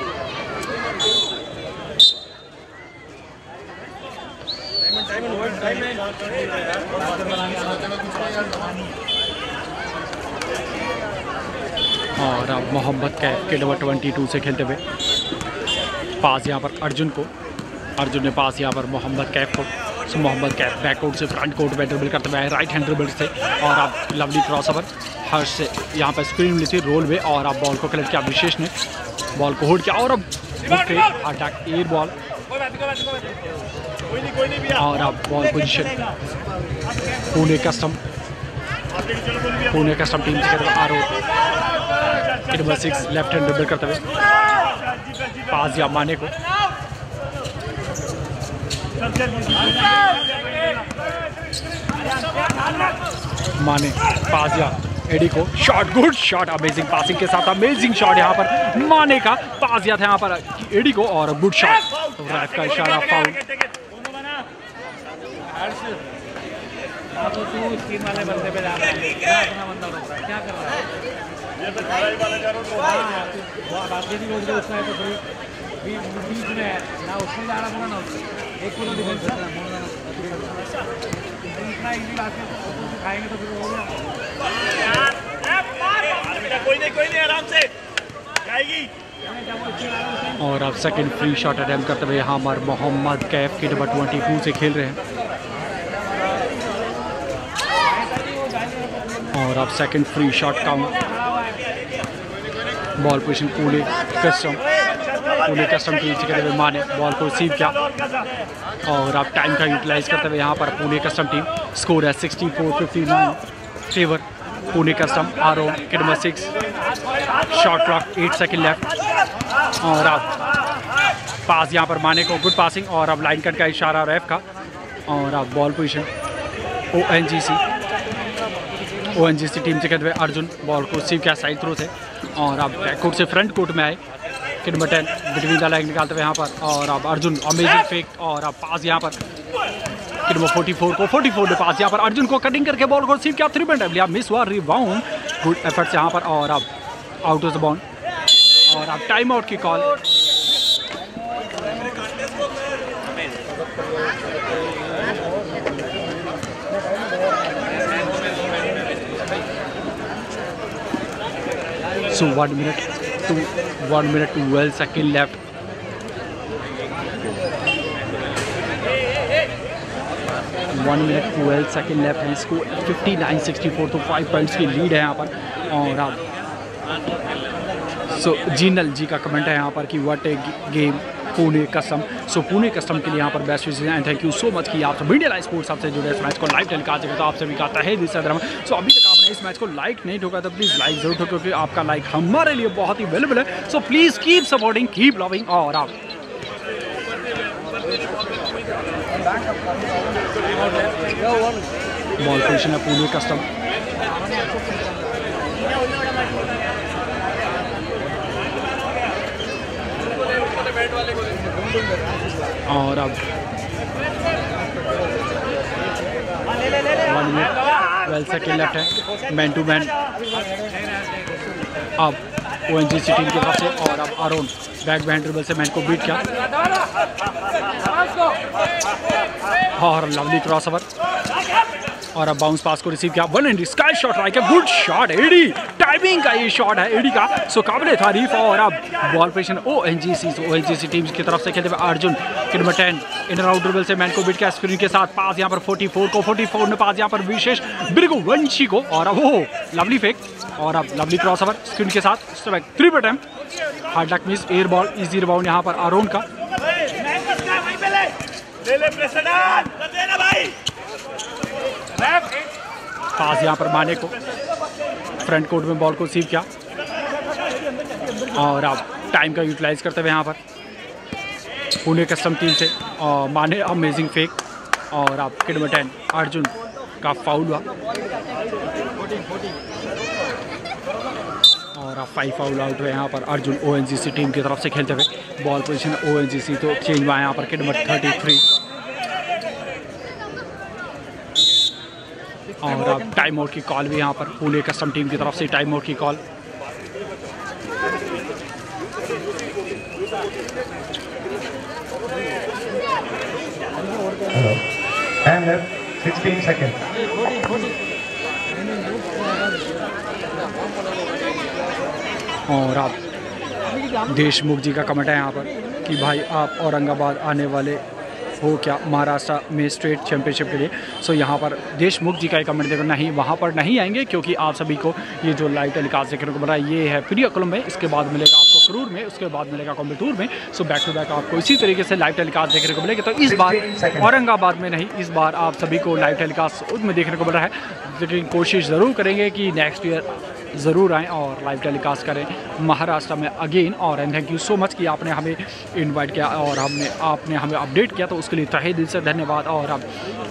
और अब मोहम्मद कैफ के नंबर 22 से खेलते हुए पास यहाँ पर अर्जुन को, अर्जुन ने पास यहाँ पर मोहम्मद कैफ को। So Mohammad Kaif back court से फ्रंट कोर्ट में ड्रिबल करते हुए राइट हैंड ड्रिबल से, और अब लवली क्रॉस ओवर हर्ष से यहाँ पर स्क्रीन मिली थी रोल में, और अब बॉल को कलेक्ट किया विशेष ने, बॉल को होल्ड किया और अब अटैक एयर बॉल, और अब ball position Pune custom team से Aaron number 6 left hand dribble करते हुए पास या माने को, माने पास या एडी को, shot good shot, amazing passing के साथ अमेजिंग शॉट यहाँ पर माने का, पास या था यहाँ पर एडी को और गुड शॉट, तो रैफ का इशारा फाउल। स्क्रीन वाले बंदे पे जा रहा है, अपना बंदा रोक रहा है, क्या कर रहा है? उसका है तो बीच में है ना, उसमें जा रहा था ना, एक पूरा डिफेंस इतना इजी बात है, खाएंगे तो फिर हो गया। कोई नहीं आराम से जाएगी। और अब सेकंड फ्री शॉट अटेम्प्ट करते हुए यहाँ पर मोहम्मद कैफ की नंबर 22 से खेल रहे हैं, और अब second free shot count, ball position Pune custom team से खेलते हुए माने बॉल को रिसीव किया, और अब टाइम का यूटिलाइज करते हुए यहाँ पर पुणे कस्टम टीम, स्कोर है 64-59 फेवर पुणे कस्टम। आरो के number 6 shot clock 8 second left, और अब पास यहाँ पर माने को, गुड पासिंग, और अब लाइन कट का इशारा रैफ का, और अब बॉल पोजीशन ONGC टीम से खेलते हुए अर्जुन बॉल को रिसीव किया साइड थ्रो से, और अब बैक कोर्ट से फ्रंट कोर्ट में आए कि नंबर 10 बिटवीन द लाइन निकालते हुए यहाँ पर, और अब अर्जुन अमेजिंग फेक, और अब पास यहाँ पर कि नंबर 44 ने पास यहाँ पर अर्जुन को कटिंग करके बॉल को रिसीव किया, 3 पॉइंट लिया, मिस हुआ, रिबाउंड, गुड एफर्ट्स यहाँ पर, और अब आउट ऑफ द बाउंड, और अब टाइम आउट की call. So 1 minute 12 seconds left. है, इसको 59-64 तो 5 पॉइंट्स की लीड है यहाँ पर, और अब जीनल जी का कमेंट है यहाँ पर कि what a game Pune custom. So Pune custom के लिए यहाँ पर best Vishesh and thank you so much कि आप सब इंडिया लाइव स्पोर्ट्स आपसे जुड़े इस मैच को लाइव टेलीकास्ट करते, तो आप सभी का तहे दिल से धन्यवाद। सो अभी तक आपने इस मैच को लाइक नहीं ठोका तो प्लीज़ लाइक जरूर ठोको, क्योंकि आपका लाइक हमारे लिए बहुत ही वैल्यूबल है। So please keep supporting, keep loving, और आप बॉल पोजीशन है पुणे कस्टम, और अब 1 minute 12 सेकेंड लेफ्ट है, मैन टू मैन अब ONGC टीम की तरफ से, और अब अरुण बैक बैंड ड्रिबल से मैन को बीट किया, और लवली क्रॉस ओवर, और अब बाउंस पास को रिसीव किया, 1 स्काई शॉट लाइक है, गुड शॉट एडी, टाइमिंग का ये शॉट है एडी का, सो काबिल तारीफ। और अब बॉल पोजीशन ONGC टीम की तरफ से खेलते हुए अर्जुन के नंबर 10 इनर आउट ड्रिबल से मैन को बीट किया स्क्रीन के साथ, पास यहाँ पर 44 ने पास यहाँ पर विशेष बिरगुवंशी को, और अब वो लवली फेक, और अब लवली क्रॉस ओवर स्क्रीन के साथ, 3 attempt, hard luck miss, air ball, easy rebound यहाँ पर अरुण का, पास यहाँ पर माने को फ्रंट कोर्ट में बॉल को रिसीव किया, और अब टाइम का यूटिलाइज करते हुए यहाँ पर पुणे कस्टम टीम से माने अमेजिंग फेक, और अब किड नंबर 10 अर्जुन का फाउल हुआ, और अब 5 फाउल आउट हुए यहाँ पर अर्जुन ONGC टीम की तरफ से खेलते हुए, बॉल पोजीशन ONGC तो चेंज हुआ यहाँ पर किड नंबर 33, और अब टाइम आउट की कॉल भी यहाँ पर पुणे कस्टम टीम की तरफ से टाइम आउट की कॉल। Time left 16 seconds. और अब देशमुख जी का कमेंट है यहाँ पर कि भाई आप औरंगाबाद आने वाले हो क्या महाराष्ट्र में स्टेट चैंपियनशिप के लिए। सो यहाँ पर देशमुख जी का एक कमेंट देखो, नहीं वहाँ पर नहीं आएंगे क्योंकि आप सभी को ये जो लाइव टेलीकास्ट देखने को मिल रहा है ये है प्रियकुलम में, इसके बाद मिलेगा आपको करूर में, उसके बाद मिलेगा कोयम्बटूर में। सो बैक टू बैक आपको इसी तरीके से लाइव टेलीकास्ट देखने को मिलेगा। तो इस बार औरंगाबाद में नहीं, इस बार आप सभी को लाइव टेलीकास्ट उसमें देखने को मिल रहा है, लेकिन कोशिश ज़रूर करेंगे कि नेक्स्ट ईयर ज़रूर आएँ और लाइव टेलीकास्ट करें महाराष्ट्र में अगेन। और and thank you so much कि आपने हमें इनवाइट किया और आपने हमें अपडेट किया, तो उसके लिए तहे दिल से धन्यवाद। और अब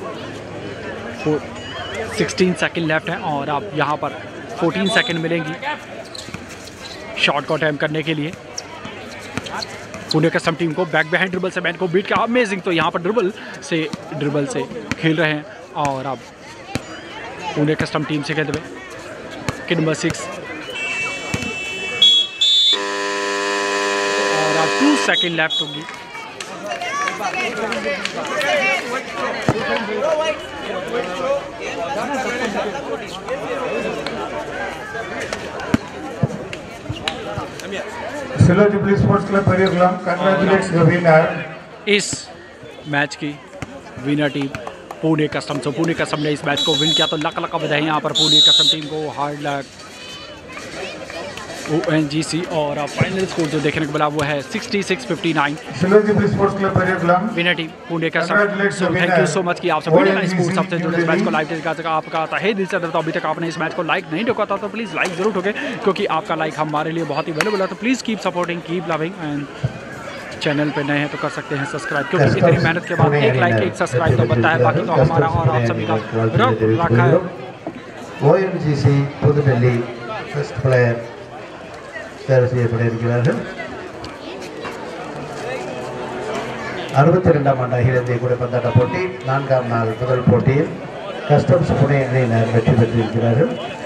16 सेकंड लेफ्ट हैं और अब यहाँ पर 14 सेकंड मिलेंगी शॉट को अटैम्प्ट करने के लिए पुणे कस्टम टीम को। बैक बिहाइंड ड्रिबल से मैन को बीट किया, अमेजिंग। तो यहाँ पर ड्रिबल से खेल रहे हैं और अब पुणे कस्टम टीम से खेलते हुए कि नंबर 6 और अब 2 सेकंड लेफ्ट होगी। Silo Jubilee Sports Club Periykulam congratulates the winner. इस मैच की विनर टीम पुणे कस्टम। तो पुणे कस्टम ने इस मैच को विन किया, तो लक बधाई यहाँ पर पुणे कस्टम टीम को। Hard luck ONGC। और फाइनल स्कोर जो देखने को मिला वो है 66-59 Silo Jubilee Sports Club Periykulam winner team Pune custom. So thank you so much कि आप सभी ने स्पोर्ट्स सबसे जुड़े इस मैच को लाइव देखा। आपका तहे दिल से तो अभी तक आपने इस मैच को लाइक नहीं ठोका था तो प्लीज़ लाइक जरूर ठोके, क्योंकि आपका लाइक हमारे लिए बहुत ही वैल्यूएबल है। तो please keep supporting, keep loving and channel पे नए हैं तो कर सकते हैं सब्सक्राइब, क्योंकि इतनी मेहनत के बाद एक लाइक एक सब्सक्राइब तो बनता है। बाकी तो हमारा और आप सभी का रब रखा है। ONGC புதுடெல்லி ஃபர்ஸ்ட் பிளேயர் தேர்வு செய்யப்பட்டிருக்கிறார்கள். 62ஆம் ஆண்டு அகில இந்திய கூடைப்பந்தாட்ட போட்டி 4ஆம் நாள் முதல் போட்டியில் கஸ்டம்ஸ் புனே அணியினர் வெற்றி பெற்றிருக்கிறார்கள்.